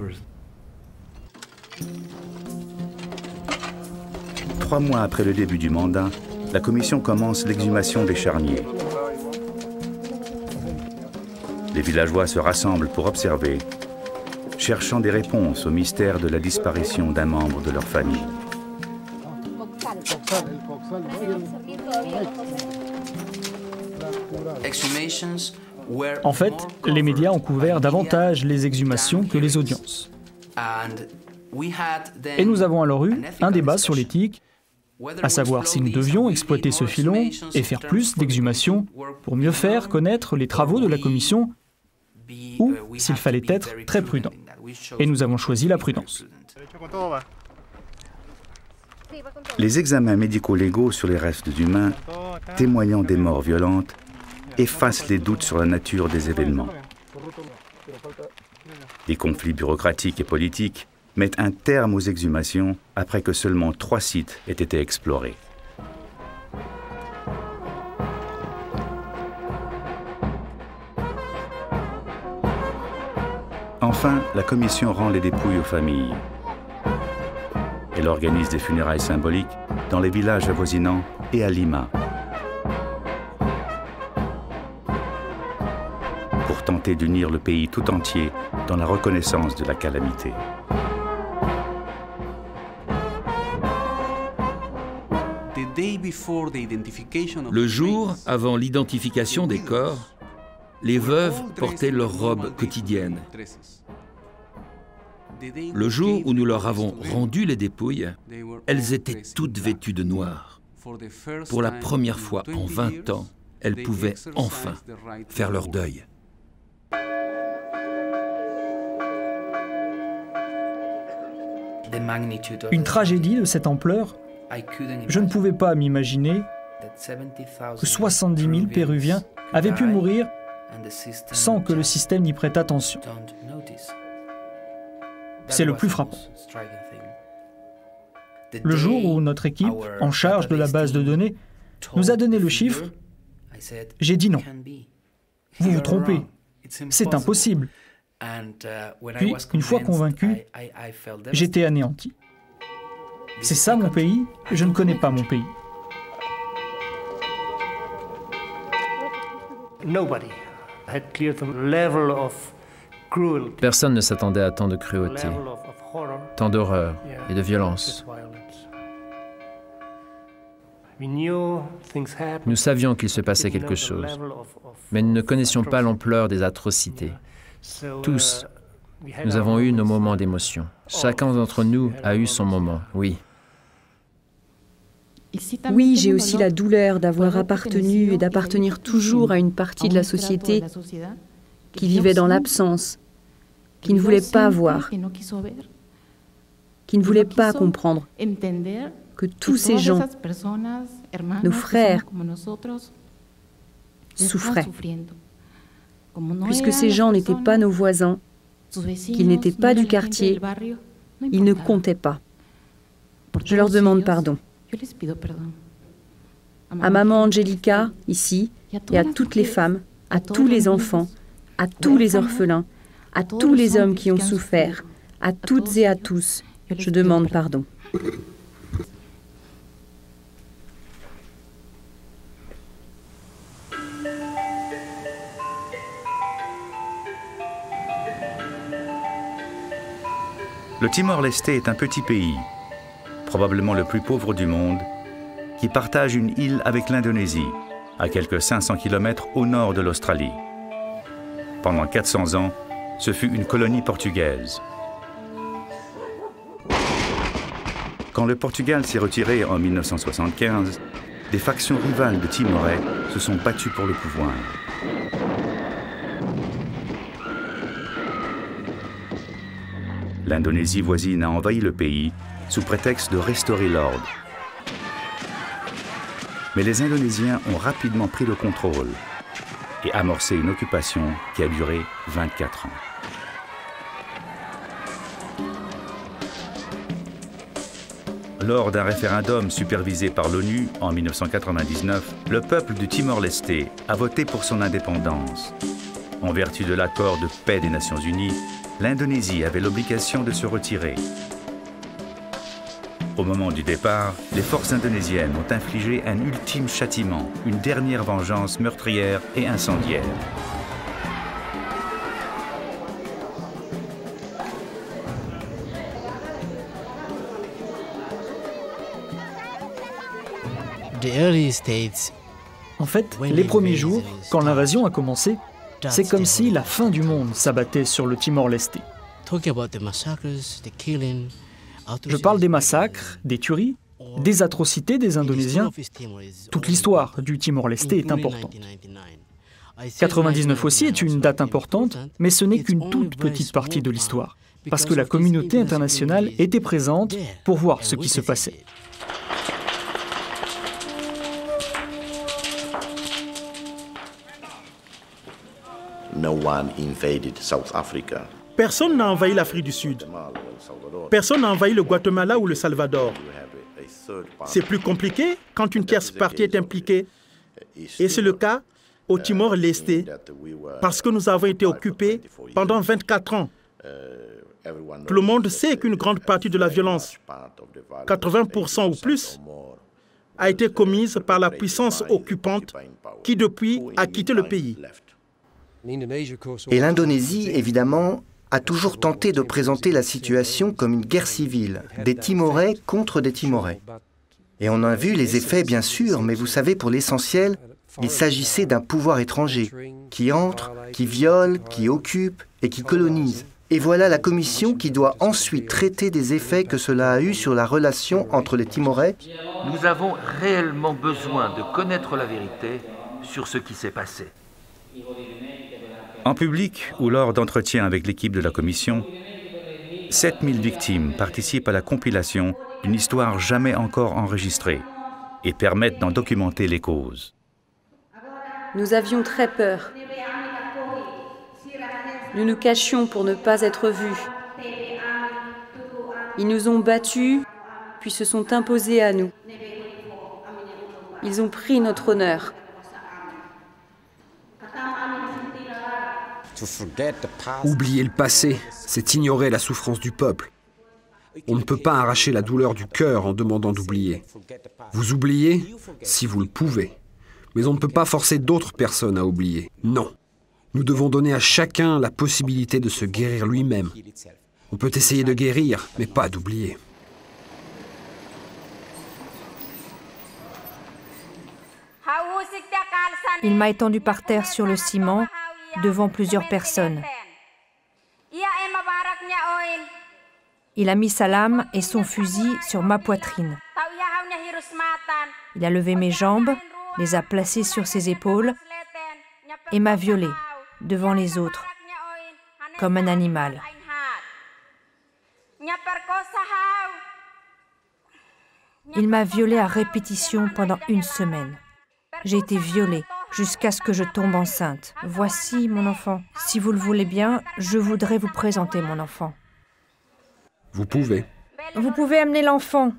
Trois mois après le début du mandat, la commission commence l'exhumation des charniers. Les villageois se rassemblent pour observer, cherchant des réponses au mystère de la disparition d'un membre de leur famille. En fait, les médias ont couvert davantage les exhumations que les audiences. Et nous avons alors eu un débat sur l'éthique, à savoir si nous devions exploiter ce filon et faire plus d'exhumations pour mieux faire connaître les travaux de la commission ou s'il fallait être très prudent. Et nous avons choisi la prudence. Les examens médico-légaux sur les restes humains, témoignant des morts violentes, effacent les doutes sur la nature des événements. Les conflits bureaucratiques et politiques mettent un terme aux exhumations après que seulement trois sites aient été explorés. Enfin, la commission rend les dépouilles aux familles. Elle organise des funérailles symboliques dans les villages avoisinants et à Lima, pour tenter d'unir le pays tout entier dans la reconnaissance de la calamité. Le jour avant l'identification des corps, les veuves portaient leurs robes quotidiennes. Le jour où nous leur avons rendu les dépouilles, elles étaient toutes vêtues de noir. Pour la première fois en vingt ans, elles pouvaient enfin faire leur deuil. Une tragédie de cette ampleur, je ne pouvais pas m'imaginer que soixante-dix mille Péruviens avaient pu mourir sans que le système n'y prête attention. C'est le plus frappant. Le jour où notre équipe, en charge de la base de données, nous a donné le chiffre, j'ai dit non. Vous vous trompez. C'est impossible. Puis, une fois convaincu, j'étais anéanti. C'est ça mon pays, je ne connais pas mon pays. Personne ne s'attendait à tant de cruauté, tant d'horreur et de violence. Nous savions qu'il se passait quelque chose, mais nous ne connaissions pas l'ampleur des atrocités. Tous, nous avons eu nos moments d'émotion. Chacun d'entre nous a eu son moment, oui. Oui, j'ai aussi la douleur d'avoir appartenu et d'appartenir toujours à une partie de la société qui vivait dans l'absence, qui ne voulait pas voir, qui ne voulait pas comprendre que tous ces gens, nos frères, souffraient. Puisque ces gens n'étaient pas nos voisins, qu'ils n'étaient pas du quartier, ils ne comptaient pas. Je leur demande pardon. À maman Angelica, ici, et à toutes les femmes, à tous les enfants, à tous les orphelins, à tous les hommes qui ont souffert, à toutes et à tous, je demande pardon. Le Timor-Leste est un petit pays, probablement le plus pauvre du monde, qui partage une île avec l'Indonésie, à quelques cinq cents kilomètres au nord de l'Australie. Pendant quatre cents ans, ce fut une colonie portugaise. Quand le Portugal s'est retiré en mille neuf cent soixante-quinze, des factions rivales de Timorais se sont battues pour le pouvoir. L'Indonésie voisine a envahi le pays sous prétexte de restaurer l'ordre. Mais les Indonésiens ont rapidement pris le contrôle et amorcé une occupation qui a duré vingt-quatre ans. Lors d'un référendum supervisé par l'ONU en mille neuf cent quatre-vingt-dix-neuf, le peuple du Timor-Leste a voté pour son indépendance. En vertu de l'accord de paix des Nations Unies, l'Indonésie avait l'obligation de se retirer. Au moment du départ, les forces indonésiennes ont infligé un ultime châtiment, une dernière vengeance meurtrière et incendiaire. En fait, les premiers jours, quand l'invasion a commencé, c'est comme si la fin du monde s'abattait sur le Timor-Leste. Je parle des massacres, des tueries, des atrocités des Indonésiens. Toute l'histoire du Timor-Leste est importante. quatre-vingt-dix-neuf aussi est une date importante, mais ce n'est qu'une toute petite partie de l'histoire, parce que la communauté internationale était présente pour voir ce qui se passait. Personne n'a envahi l'Afrique du Sud. Personne n'a envahi le Guatemala ou le Salvador. C'est plus compliqué quand une tierce partie est impliquée. Et c'est le cas au Timor-Leste, parce que nous avons été occupés pendant vingt-quatre ans. Tout le monde sait qu'une grande partie de la violence, quatre-vingts pour cent ou plus, a été commise par la puissance occupante qui depuis a quitté le pays. Et l'Indonésie, évidemment, a toujours tenté de présenter la situation comme une guerre civile, des Timorais contre des Timorais. Et on a vu les effets, bien sûr, mais vous savez, pour l'essentiel, il s'agissait d'un pouvoir étranger qui entre, qui viole, qui occupe et qui colonise. Et voilà la commission qui doit ensuite traiter des effets que cela a eu sur la relation entre les Timorais. Nous avons réellement besoin de connaître la vérité sur ce qui s'est passé. En public ou lors d'entretiens avec l'équipe de la commission, sept mille victimes participent à la compilation d'une histoire jamais encore enregistrée et permettent d'en documenter les causes. Nous avions très peur. Nous nous cachions pour ne pas être vus. Ils nous ont battus puis se sont imposés à nous. Ils ont pris notre honneur. Oublier le passé, c'est ignorer la souffrance du peuple. On ne peut pas arracher la douleur du cœur en demandant d'oublier. Vous oubliez si vous le pouvez. Mais on ne peut pas forcer d'autres personnes à oublier. Non. Nous devons donner à chacun la possibilité de se guérir lui-même. On peut essayer de guérir, mais pas d'oublier. Il m'a étendu par terre sur le ciment, devant plusieurs personnes. Il a mis sa lame et son fusil sur ma poitrine. Il a levé mes jambes, les a placées sur ses épaules et m'a violée devant les autres, comme un animal. Il m'a violée à répétition pendant une semaine. J'ai été violée jusqu'à ce que je tombe enceinte. Voici mon enfant. Si vous le voulez bien, je voudrais vous présenter mon enfant. Vous pouvez. Vous pouvez amener l'enfant.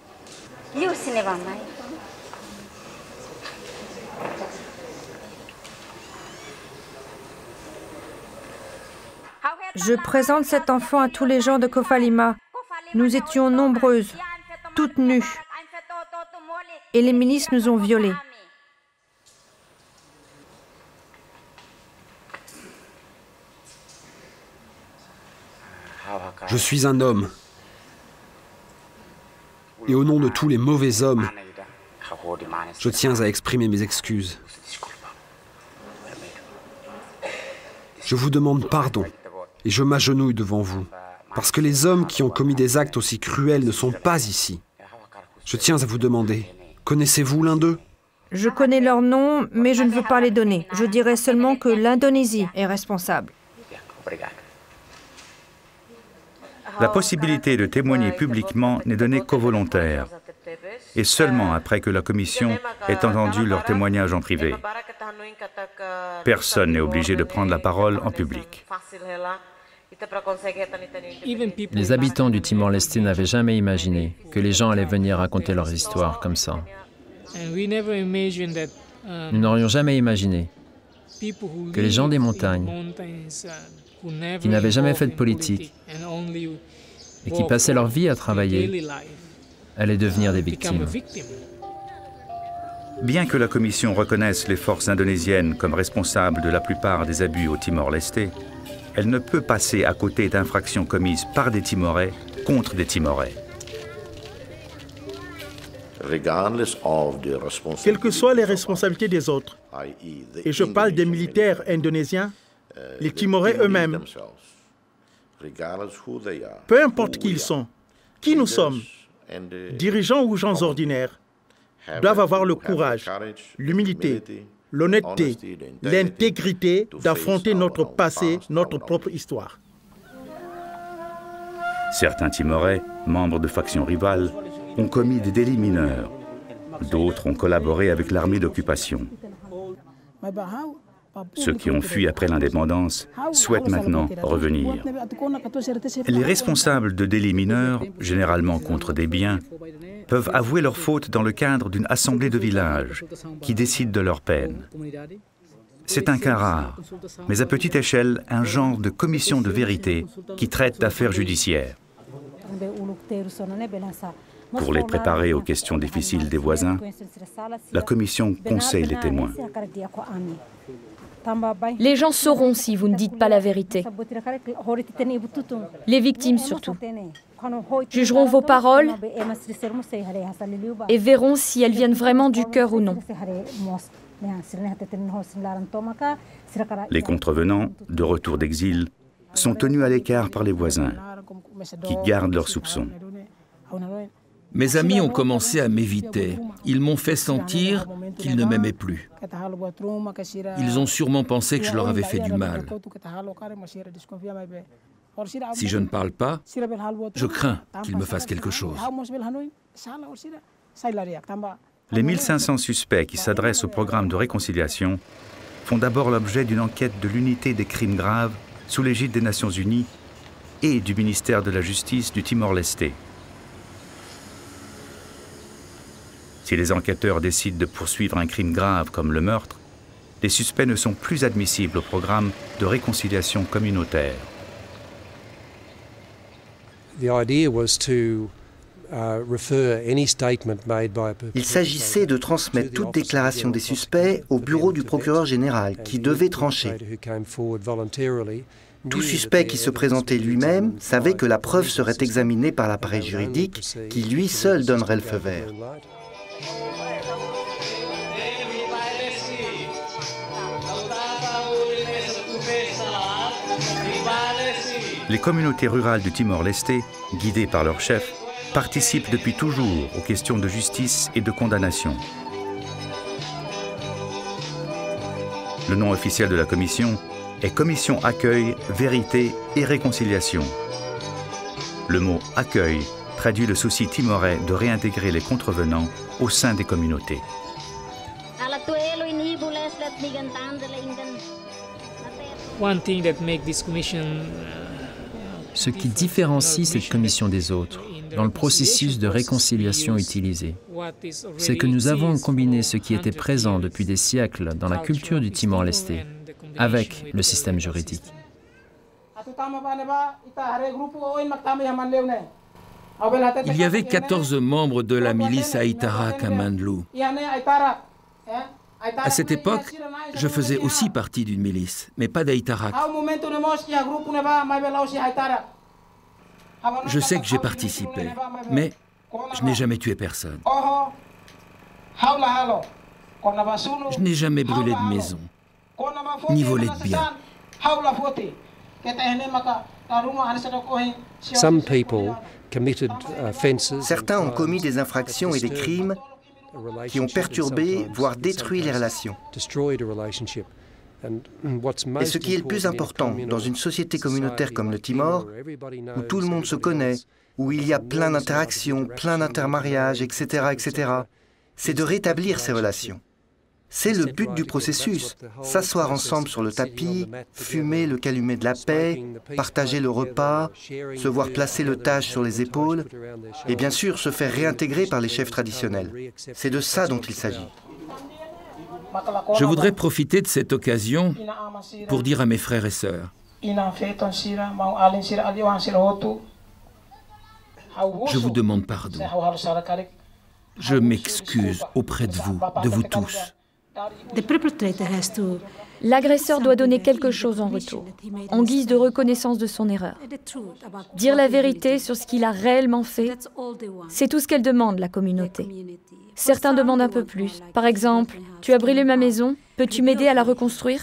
Je présente cet enfant à tous les gens de Kofalima. Nous étions nombreuses, toutes nues. Et les milices nous ont violées. Je suis un homme. Et au nom de tous les mauvais hommes, je tiens à exprimer mes excuses. Je vous demande pardon et je m'agenouille devant vous, parce que les hommes qui ont commis des actes aussi cruels ne sont pas ici. Je tiens à vous demander, connaissez-vous l'un d'eux? Je connais leur nom, mais je ne veux pas les donner. Je dirais seulement que l'Indonésie est responsable. La possibilité de témoigner publiquement n'est donnée qu'aux volontaires, et seulement après que la commission ait entendu leur témoignage en privé. Personne n'est obligé de prendre la parole en public. Les habitants du Timor-Leste n'avaient jamais imaginé que les gens allaient venir raconter leur histoire comme ça. Nous n'aurions jamais imaginé que les gens des montagnes, qui n'avaient jamais fait de politique et qui passaient leur vie à travailler, allaient devenir des victimes. Bien que la commission reconnaisse les forces indonésiennes comme responsables de la plupart des abus au Timor-Leste, elle ne peut passer à côté d'infractions commises par des Timorais contre des Timorais. Quelles que soient les responsabilités des autres, et je parle des militaires indonésiens, les Timorais eux-mêmes, peu importe qui ils sont, qui nous sommes, dirigeants ou gens ordinaires, doivent avoir le courage, l'humilité, l'honnêteté, l'intégrité d'affronter notre passé, notre propre histoire. Certains Timorais, membres de factions rivales, ont commis des délits mineurs. D'autres ont collaboré avec l'armée d'occupation. Ceux qui ont fui après l'indépendance souhaitent maintenant revenir. Les responsables de délits mineurs, généralement contre des biens, peuvent avouer leurs fautes dans le cadre d'une assemblée de village qui décide de leur peine. C'est un cas rare, mais à petite échelle, un genre de commission de vérité qui traite d'affaires judiciaires. Pour les préparer aux questions difficiles des voisins, la commission conseille les témoins. Les gens sauront si vous ne dites pas la vérité. Les victimes surtout. Jugeront vos paroles et verront si elles viennent vraiment du cœur ou non. Les contrevenants, de retour d'exil, sont tenus à l'écart par les voisins, qui gardent leurs soupçons. Mes amis ont commencé à m'éviter. Ils m'ont fait sentir qu'ils ne m'aimaient plus. Ils ont sûrement pensé que je leur avais fait du mal. Si je ne parle pas, je crains qu'ils me fassent quelque chose. Les mille cinq cents suspects qui s'adressent au programme de réconciliation font d'abord l'objet d'une enquête de l'unité des crimes graves sous l'égide des Nations unies et du ministère de la Justice du Timor-Leste. Si les enquêteurs décident de poursuivre un crime grave comme le meurtre, les suspects ne sont plus admissibles au programme de réconciliation communautaire. Il s'agissait de transmettre toute déclaration des suspects au bureau du procureur général, qui devait trancher. Tout suspect qui se présentait lui-même savait que la preuve serait examinée par l'appareil juridique, qui lui seul donnerait le feu vert. Les communautés rurales du Timor-Leste, guidées par leur chef, participent depuis toujours aux questions de justice et de condamnation. Le nom officiel de la commission est Commission Accueil, Vérité et Réconciliation. Le mot « accueil » traduit le souci timorais de réintégrer les contrevenants au sein des communautés. Ce qui différencie cette commission des autres, dans le processus de réconciliation utilisé, c'est que nous avons combiné ce qui était présent depuis des siècles dans la culture du Timor-Leste avec le système juridique. Il y avait quatorze membres de la milice Aitara Kamandlou. À cette époque, je faisais aussi partie d'une milice, mais pas d'Aitarak. Je sais que j'ai participé, mais je n'ai jamais tué personne. Je n'ai jamais brûlé de maison, ni volé de biens. Certains ont commis des infractions et des crimes qui ont perturbé, voire détruit les relations. Et ce qui est le plus important dans une société communautaire comme le Timor, où tout le monde se connaît, où il y a plein d'interactions, plein d'intermariages, et cetera, et cetera, c'est de rétablir ces relations. C'est le but du processus, s'asseoir ensemble sur le tapis, fumer le calumet de la paix, partager le repas, se voir placer le tage sur les épaules, et bien sûr se faire réintégrer par les chefs traditionnels. C'est de ça dont il s'agit. Je voudrais profiter de cette occasion pour dire à mes frères et sœurs, je vous demande pardon. Je m'excuse auprès de vous, de vous tous. L'agresseur doit donner quelque chose en retour, en guise de reconnaissance de son erreur. Dire la vérité sur ce qu'il a réellement fait, c'est tout ce qu'elle demande, la communauté. Certains demandent un peu plus. Par exemple, tu as brûlé ma maison, peux-tu m'aider à la reconstruire?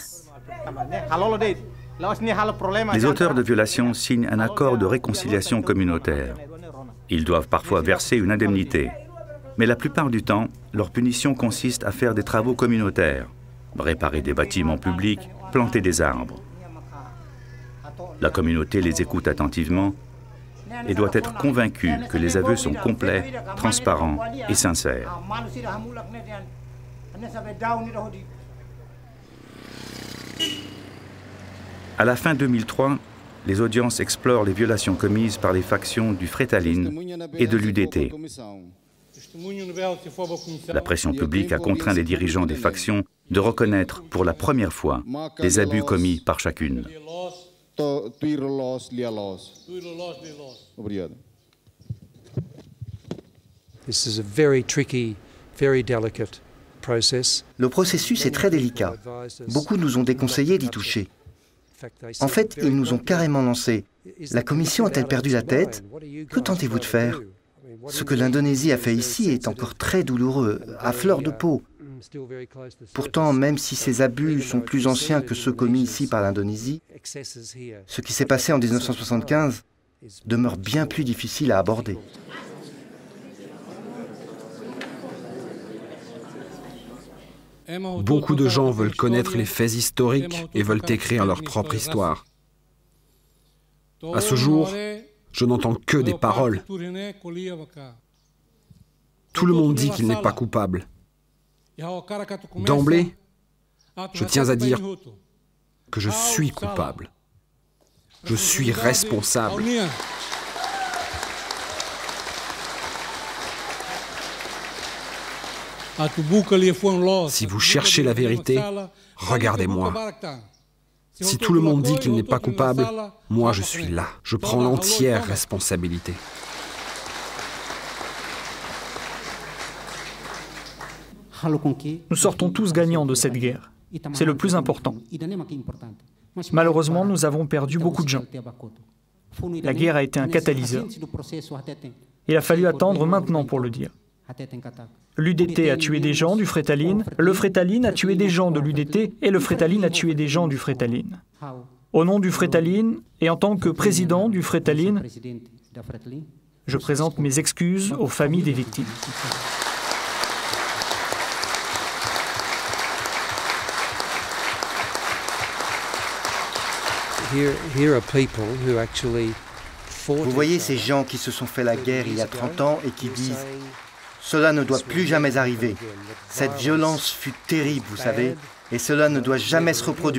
Les auteurs de violations signent un accord de réconciliation communautaire. Ils doivent parfois verser une indemnité. Mais la plupart du temps, leur punition consiste à faire des travaux communautaires, réparer des bâtiments publics, planter des arbres. La communauté les écoute attentivement et doit être convaincue que les aveux sont complets, transparents et sincères. À la fin deux mille trois, les audiences explorent les violations commises par les factions du Fretalin et de l'U D T. La pression publique a contraint les dirigeants des factions de reconnaître pour la première fois les abus commis par chacune. Le processus est très délicat. Beaucoup nous ont déconseillé d'y toucher. En fait, ils nous ont carrément lancé. La commission a-t-elle perdu la tête? Que tentez-vous de faire? Ce que l'Indonésie a fait ici est encore très douloureux, à fleur de peau. Pourtant, même si ces abus sont plus anciens que ceux commis ici par l'Indonésie, ce qui s'est passé en mille neuf cent soixante-quinze demeure bien plus difficile à aborder. Beaucoup de gens veulent connaître les faits historiques et veulent écrire leur propre histoire. À ce jour, je n'entends que des paroles. Tout le monde dit qu'il n'est pas coupable. D'emblée, je tiens à dire que je suis coupable. Je suis responsable. Si vous cherchez la vérité, regardez-moi. Si tout le monde dit qu'il n'est pas coupable, moi je suis là. Je prends l'entière responsabilité. Nous sortons tous gagnants de cette guerre. C'est le plus important. Malheureusement, nous avons perdu beaucoup de gens. La guerre a été un catalyseur. Il a fallu attendre maintenant pour le dire. L'U D T a tué des gens du Frétaline, le Frétaline a tué des gens de l'U D T et le Frétaline a tué des gens du Frétaline. Au nom du Frétaline et en tant que président du Frétaline, je présente mes excuses aux familles des victimes. Vous voyez ces gens qui se sont fait la guerre il y a trente ans et qui disent « Cela ne doit plus jamais arriver. Cette violence fut terrible, vous savez, et cela ne doit jamais se reproduire. »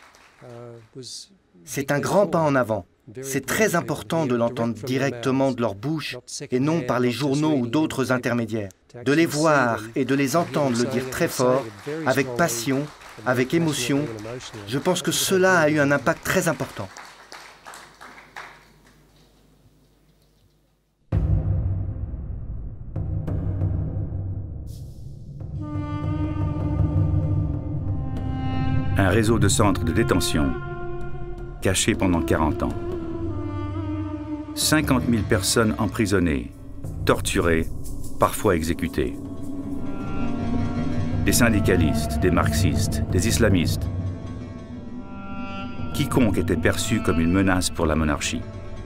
C'est un grand pas en avant. C'est très important de l'entendre directement de leur bouche et non par les journaux ou d'autres intermédiaires. De les voir et de les entendre le dire très fort, avec passion, avec émotion, je pense que cela a eu un impact très important. Un réseau de centres de détention caché pendant quarante ans. cinquante mille personnes emprisonnées, torturées, parfois exécutées. Des syndicalistes, des marxistes, des islamistes. Quiconque était perçu comme une menace pour la monarchie.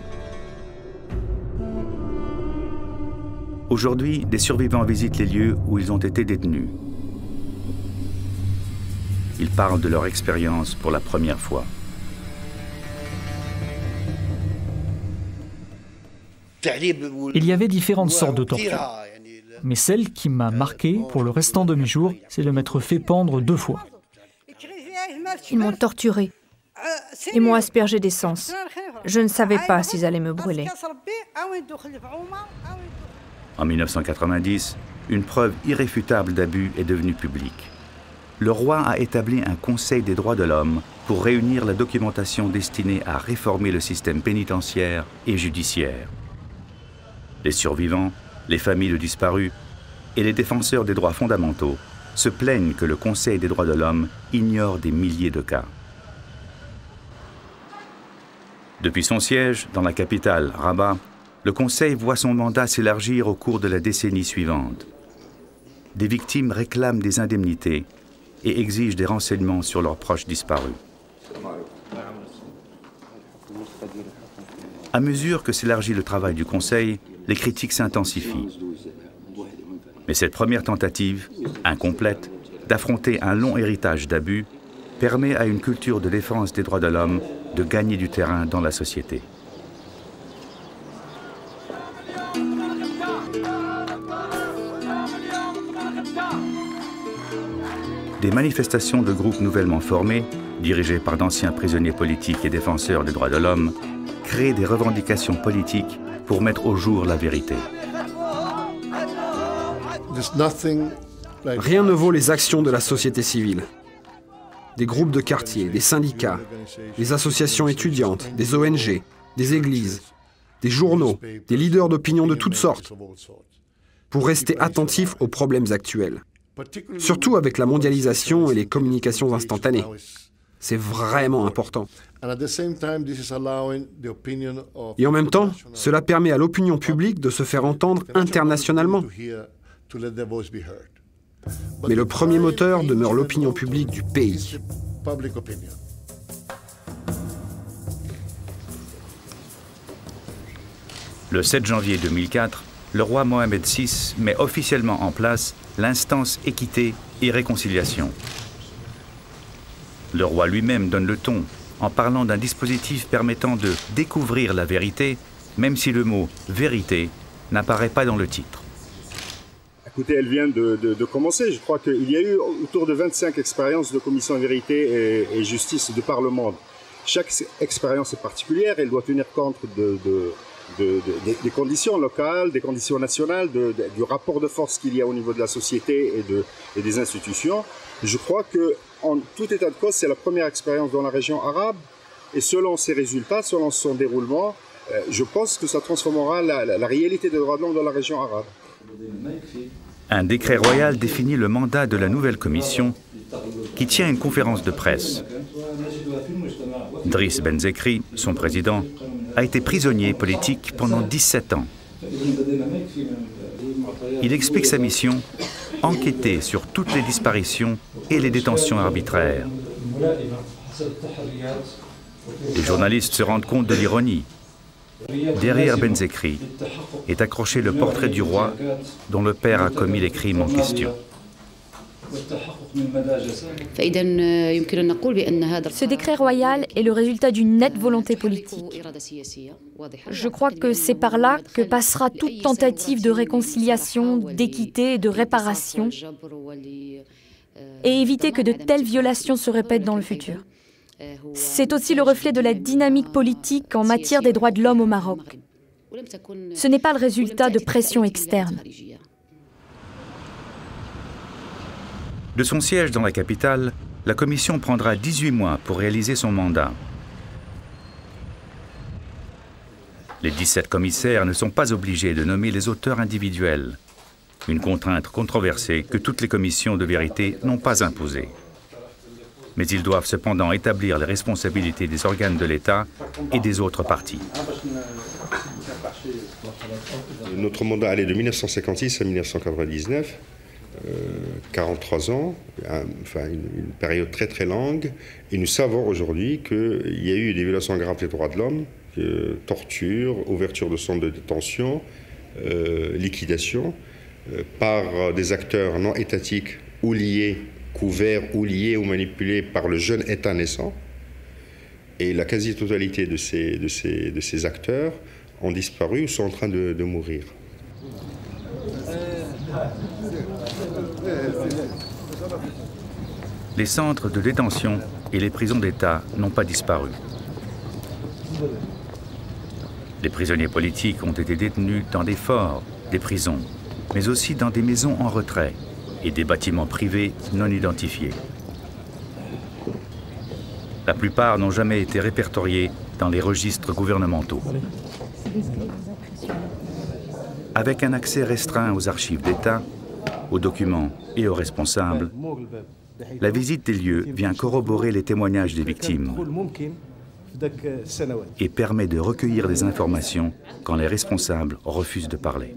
Aujourd'hui, des survivants visitent les lieux où ils ont été détenus. Ils parlent de leur expérience pour la première fois. Il y avait différentes sortes de tortures. Mais celle qui m'a marqué pour le restant de mes jours, c'est de m'être fait pendre deux fois. Ils m'ont torturé et m'ont aspergé d'essence. Je ne savais pas s'ils allaient me brûler. En mille neuf cent quatre-vingt-dix, une preuve irréfutable d'abus est devenue publique. Le roi a établi un Conseil des droits de l'homme pour réunir la documentation destinée à réformer le système pénitentiaire et judiciaire. Les survivants, les familles de disparus et les défenseurs des droits fondamentaux se plaignent que le Conseil des droits de l'homme ignore des milliers de cas. Depuis son siège, dans la capitale, Rabat, le Conseil voit son mandat s'élargir au cours de la décennie suivante. Des victimes réclament des indemnités et exigent des renseignements sur leurs proches disparus. À mesure que s'élargit le travail du Conseil, les critiques s'intensifient. Mais cette première tentative, incomplète, d'affronter un long héritage d'abus, permet à une culture de défense des droits de l'homme de gagner du terrain dans la société. Des manifestations de groupes nouvellement formés, dirigés par d'anciens prisonniers politiques et défenseurs des droits de l'homme, créent des revendications politiques pour mettre au jour la vérité. Rien ne vaut les actions de la société civile. Des groupes de quartier, des syndicats, des associations étudiantes, des O N G, des églises, des journaux, des leaders d'opinion de toutes sortes, pour rester attentifs aux problèmes actuels. Surtout avec la mondialisation et les communications instantanées. C'est vraiment important. Et en même temps, cela permet à l'opinion publique de se faire entendre internationalement. Mais le premier moteur demeure l'opinion publique du pays. Le sept janvier deux mille quatre, le roi Mohamed six met officiellement en place l'instance équité et réconciliation. Le roi lui-même donne le ton en parlant d'un dispositif permettant de découvrir la vérité, même si le mot « vérité » n'apparaît pas dans le titre. Écoutez, elle vient de, de, de commencer. Je crois qu'il y a eu autour de vingt-cinq expériences de commission vérité et, et justice de par le monde. Chaque expérience est particulière, elle doit tenir compte de, de, de, de, de, des conditions locales, des conditions nationales, de, de, du rapport de force qu'il y a au niveau de la société et, de, et des institutions. Je crois que, en tout état de cause, c'est la première expérience dans la région arabe. Et selon ses résultats, selon son déroulement, euh, je pense que ça transformera la, la, la réalité des droits de l'homme dans la région arabe. Un décret royal définit le mandat de la nouvelle commission qui tient une conférence de presse. Driss Benzekri, son président, a été prisonnier politique pendant dix-sept ans. Il explique sa mission, enquêter sur toutes les disparitions et les détentions arbitraires. Les journalistes se rendent compte de l'ironie. Derrière Benzekri est accroché le portrait du roi dont le père a commis les crimes en question. Ce décret royal est le résultat d'une nette volonté politique. Je crois que c'est par là que passera toute tentative de réconciliation, d'équité et de réparation, et éviter que de telles violations se répètent dans le futur. C'est aussi le reflet de la dynamique politique en matière des droits de l'homme au Maroc. Ce n'est pas le résultat de pressions externes. De son siège dans la capitale, la commission prendra dix-huit mois pour réaliser son mandat. Les dix-sept commissaires ne sont pas obligés de nommer les auteurs individuels, une contrainte controversée que toutes les commissions de vérité n'ont pas imposée. Mais ils doivent cependant établir les responsabilités des organes de l'État et des autres parties. Notre mandat allait de mille neuf cent cinquante-six à mille neuf cent quatre-vingt-dix-neuf, euh, quarante-trois ans, enfin une, une période très très longue, et nous savons aujourd'hui qu'il y a eu des violations graves des droits de l'homme, euh, torture, ouverture de centres de détention, euh, liquidation, euh, par des acteurs non étatiques ou liés, couverts ou liés ou manipulés par le jeune État naissant. Et la quasi-totalité de ces, de, ces, de ces acteurs ont disparu ou sont en train de, de mourir. Les centres de détention et les prisons d'État n'ont pas disparu. Les prisonniers politiques ont été détenus dans des forts, des prisons, mais aussi dans des maisons en retrait et des bâtiments privés non identifiés. La plupart n'ont jamais été répertoriés dans les registres gouvernementaux. Avec un accès restreint aux archives d'État, aux documents et aux responsables, la visite des lieux vient corroborer les témoignages des victimes et permet de recueillir des informations quand les responsables refusent de parler.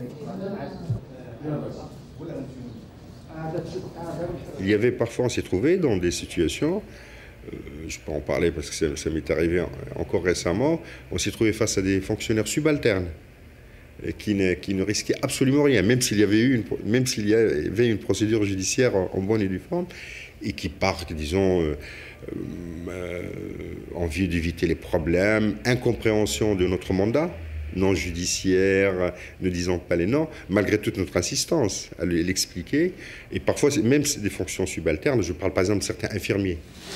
Il y avait parfois, on s'est trouvé dans des situations, euh, je peux en parler parce que ça, ça m'est arrivé encore récemment, on s'est trouvé face à des fonctionnaires subalternes qui ne, qui ne risquaient absolument rien, même s'il y avait eu une, même s'il y avait une procédure judiciaire en, en bonne et due forme, et qui partent, disons, euh, euh, en vue d'éviter les problèmes, incompréhension de notre mandat, non judiciaire, ne disons pas les noms, malgré toute notre insistance à l'expliquer. Et parfois, même des fonctions subalternes, je parle par exemple de certains infirmiers.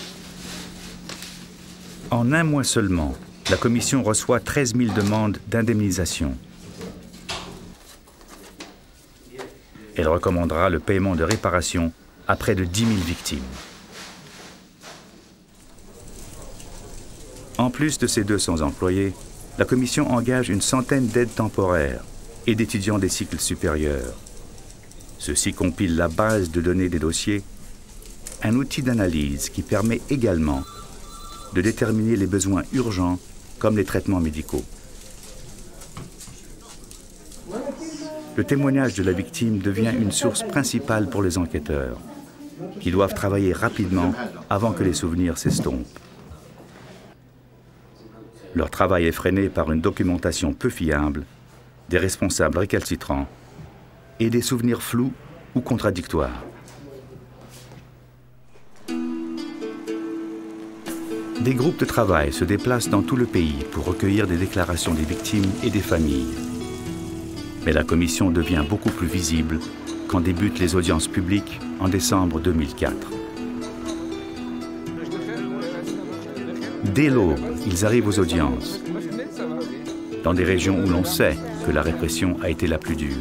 En un mois seulement, la commission reçoit treize mille demandes d'indemnisation. Elle recommandera le paiement de réparation à près de dix mille victimes. En plus de ces deux cents employés, la commission engage une centaine d'aides temporaires et d'étudiants des cycles supérieurs. Ceux-ci compilent la base de données des dossiers, un outil d'analyse qui permet également de déterminer les besoins urgents comme les traitements médicaux. Le témoignage de la victime devient une source principale pour les enquêteurs, qui doivent travailler rapidement avant que les souvenirs s'estompent. Leur travail est freiné par une documentation peu fiable, des responsables récalcitrants et des souvenirs flous ou contradictoires. Des groupes de travail se déplacent dans tout le pays pour recueillir des déclarations des victimes et des familles. Mais la commission devient beaucoup plus visible quand débutent les audiences publiques en décembre deux mille quatre. Dès l'aube, ils arrivent aux audiences. dans des régions où l'on sait que la répression a été la plus dure.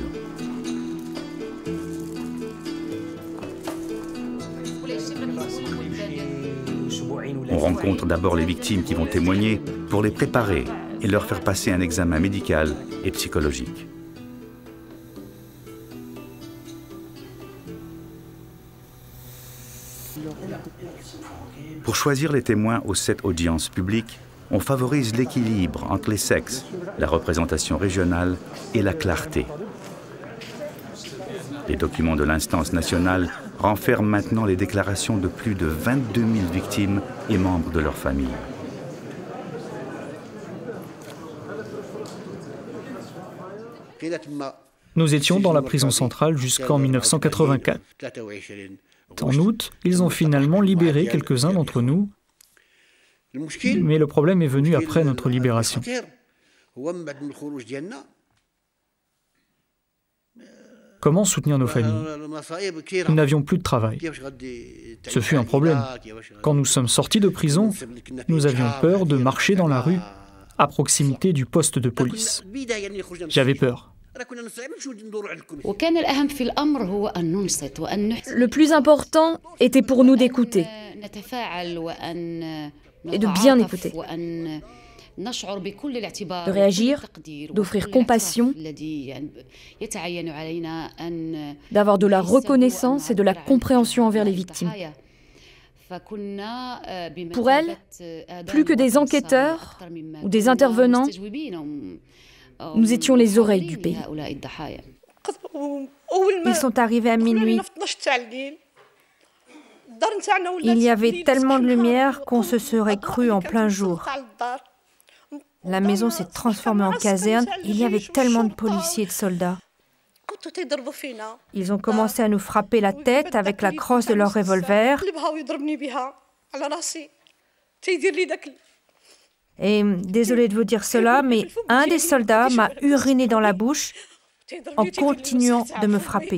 On rencontre d'abord les victimes qui vont témoigner pour les préparer et leur faire passer un examen médical et psychologique. Pour choisir les témoins aux sept audiences publiques, on favorise l'équilibre entre les sexes, la représentation régionale et la clarté. Les documents de l'instance nationale renferment maintenant les déclarations de plus de vingt-deux mille victimes et membres de leurs familles. Nous étions dans la prison centrale jusqu'en mille neuf cent quatre-vingt-quatre. En août, ils ont finalement libéré quelques-uns d'entre nous, mais le problème est venu après notre libération. Comment soutenir nos familles? Nous n'avions plus de travail. Ce fut un problème. Quand nous sommes sortis de prison, nous avions peur de marcher dans la rue à proximité du poste de police. J'avais peur. Le plus important était pour nous d'écouter et de bien écouter, de réagir, d'offrir compassion, d'avoir de la reconnaissance et de la compréhension envers les victimes. Pour elles, plus que des enquêteurs ou des intervenants, nous étions les oreilles du pays. Ils sont arrivés à minuit. Il y avait tellement de lumière qu'on se serait cru en plein jour. La maison s'est transformée en caserne. Il y avait tellement de policiers et de soldats. Ils ont commencé à nous frapper la tête avec la crosse de leur revolver. Et désolé de vous dire cela, mais un des soldats m'a uriné dans la bouche en continuant de me frapper.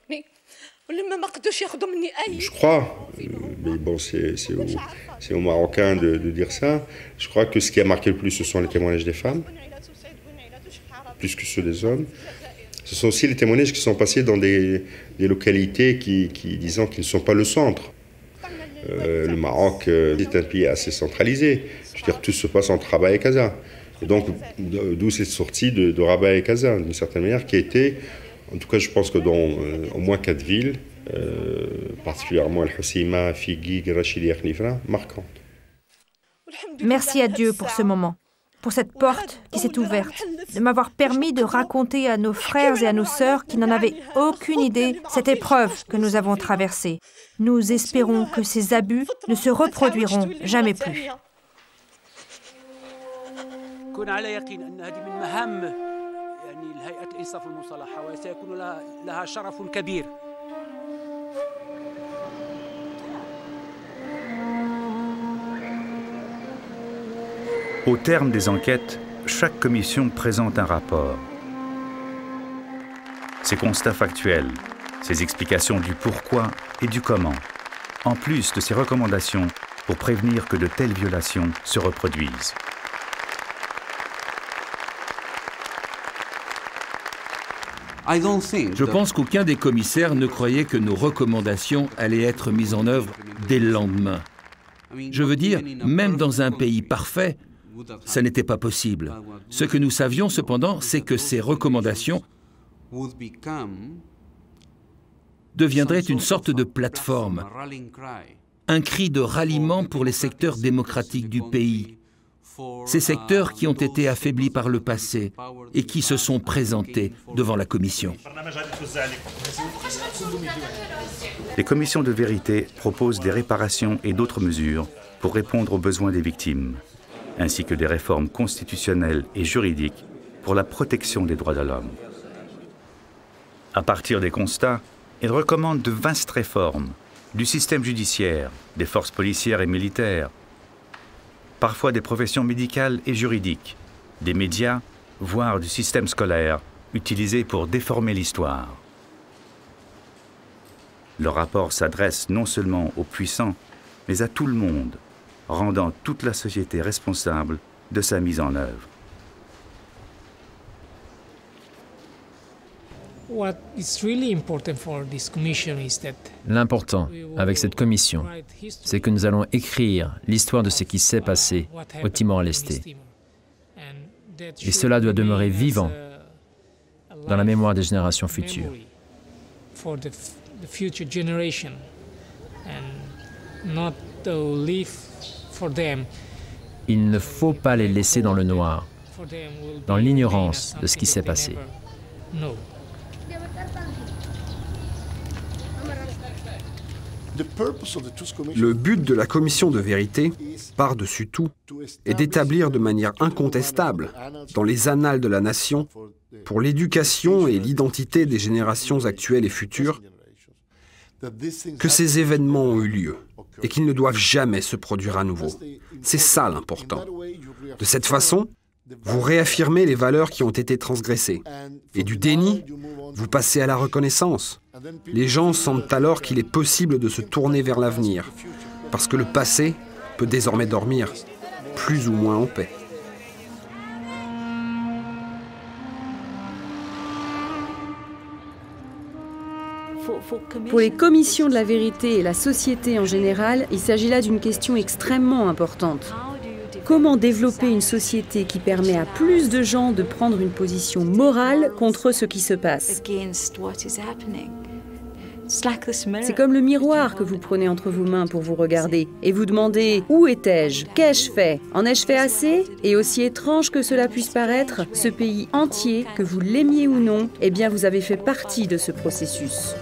Je crois, mais bon, c'est aux, aux Marocains de, de dire ça, je crois que ce qui a marqué le plus, ce sont les témoignages des femmes, plus que ceux des hommes. Ce sont aussi les témoignages qui sont passés dans des, des localités qui, qui, disons, qui ne sont pas le centre. Euh, le Maroc euh, est un pays assez centralisé. Je veux dire, tout se passe entre Rabat et Casa. Et donc, d'où cette sortie de, de Rabat et Casa, d'une certaine manière, qui a été, en tout cas, je pense que dans euh, au moins quatre villes, euh, particulièrement Al-Hoceima, Figuig, Rachidi et Khnifra, marquantes. Merci à Dieu pour ce moment, pour cette porte qui s'est ouverte, de m'avoir permis de raconter à nos frères et à nos sœurs qui n'en avaient aucune idée cette épreuve que nous avons traversée. Nous espérons que ces abus ne se reproduiront jamais plus. Au terme des enquêtes, chaque commission présente un rapport. Ses constats factuels, ses explications du pourquoi et du comment, en plus de ses recommandations pour prévenir que de telles violations se reproduisent. Je pense qu'aucun des commissaires ne croyait que nos recommandations allaient être mises en œuvre dès le lendemain. Je veux dire, même dans un pays parfait, ça n'était pas possible. Ce que nous savions cependant, c'est que ces recommandations deviendraient une sorte de plateforme, un cri de ralliement pour les secteurs démocratiques du pays, ces secteurs qui ont été affaiblis par le passé et qui se sont présentés devant la commission. Les commissions de vérité proposent des réparations et d'autres mesures pour répondre aux besoins des victimes, ainsi que des réformes constitutionnelles et juridiques pour la protection des droits de l'homme. À partir des constats, ils recommandent de vastes réformes du système judiciaire, des forces policières et militaires, parfois des professions médicales et juridiques, des médias, voire du système scolaire, utilisé pour déformer l'histoire. Le rapport s'adresse non seulement aux puissants, mais à tout le monde, rendant toute la société responsable de sa mise en œuvre. L'important avec cette commission, c'est que nous allons écrire l'histoire de ce qui s'est passé au Timor-Leste. Et cela doit demeurer vivant dans la mémoire des générations futures. Il ne faut pas les laisser dans le noir, dans l'ignorance de ce qui s'est passé. Le but de la commission de vérité, par-dessus tout, est d'établir de manière incontestable, dans les annales de la nation, pour l'éducation et l'identité des générations actuelles et futures, que ces événements ont eu lieu et qu'ils ne doivent jamais se produire à nouveau. C'est ça l'important. De cette façon, vous réaffirmez les valeurs qui ont été transgressées. Et du déni, vous passez à la reconnaissance. Les gens sentent alors qu'il est possible de se tourner vers l'avenir, parce que le passé peut désormais dormir, plus ou moins en paix. Pour les commissions de la vérité et la société en général, il s'agit là d'une question extrêmement importante. Comment développer une société qui permet à plus de gens de prendre une position morale contre ce qui se passe? C'est comme le miroir que vous prenez entre vos mains pour vous regarder et vous demandez « Où étais-je? Qu'ai-je fait? En ai-je fait assez ?» Et aussi étrange que cela puisse paraître, ce pays entier, que vous l'aimiez ou non, eh bien vous avez fait partie de ce processus.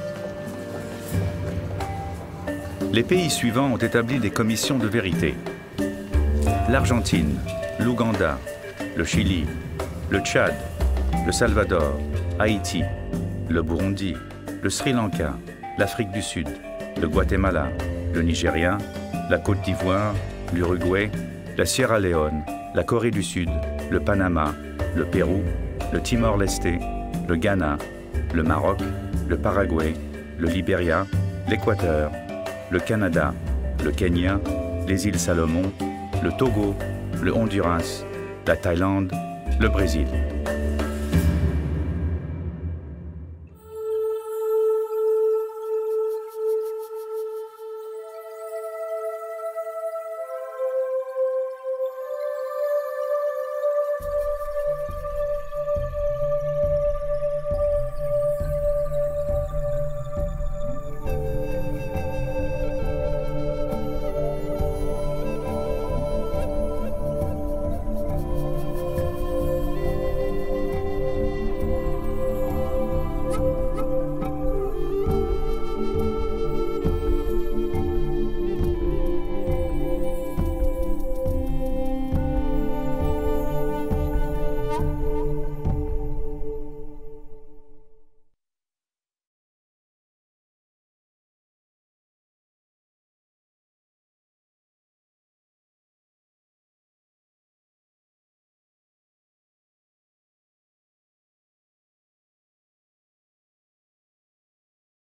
Les pays suivants ont établi des commissions de vérité. L'Argentine, l'Ouganda, le Chili, le Tchad, le Salvador, Haïti, le Burundi, le Sri Lanka, l'Afrique du Sud, le Guatemala, le Nigeria, la Côte d'Ivoire, l'Uruguay, la Sierra Leone, la Corée du Sud, le Panama, le Pérou, le Timor-Leste, le Ghana, le Maroc, le Paraguay, le Libéria, l'Équateur, le Canada, le Kenya, les îles Salomon, le Togo, le Honduras, la Thaïlande, le Brésil.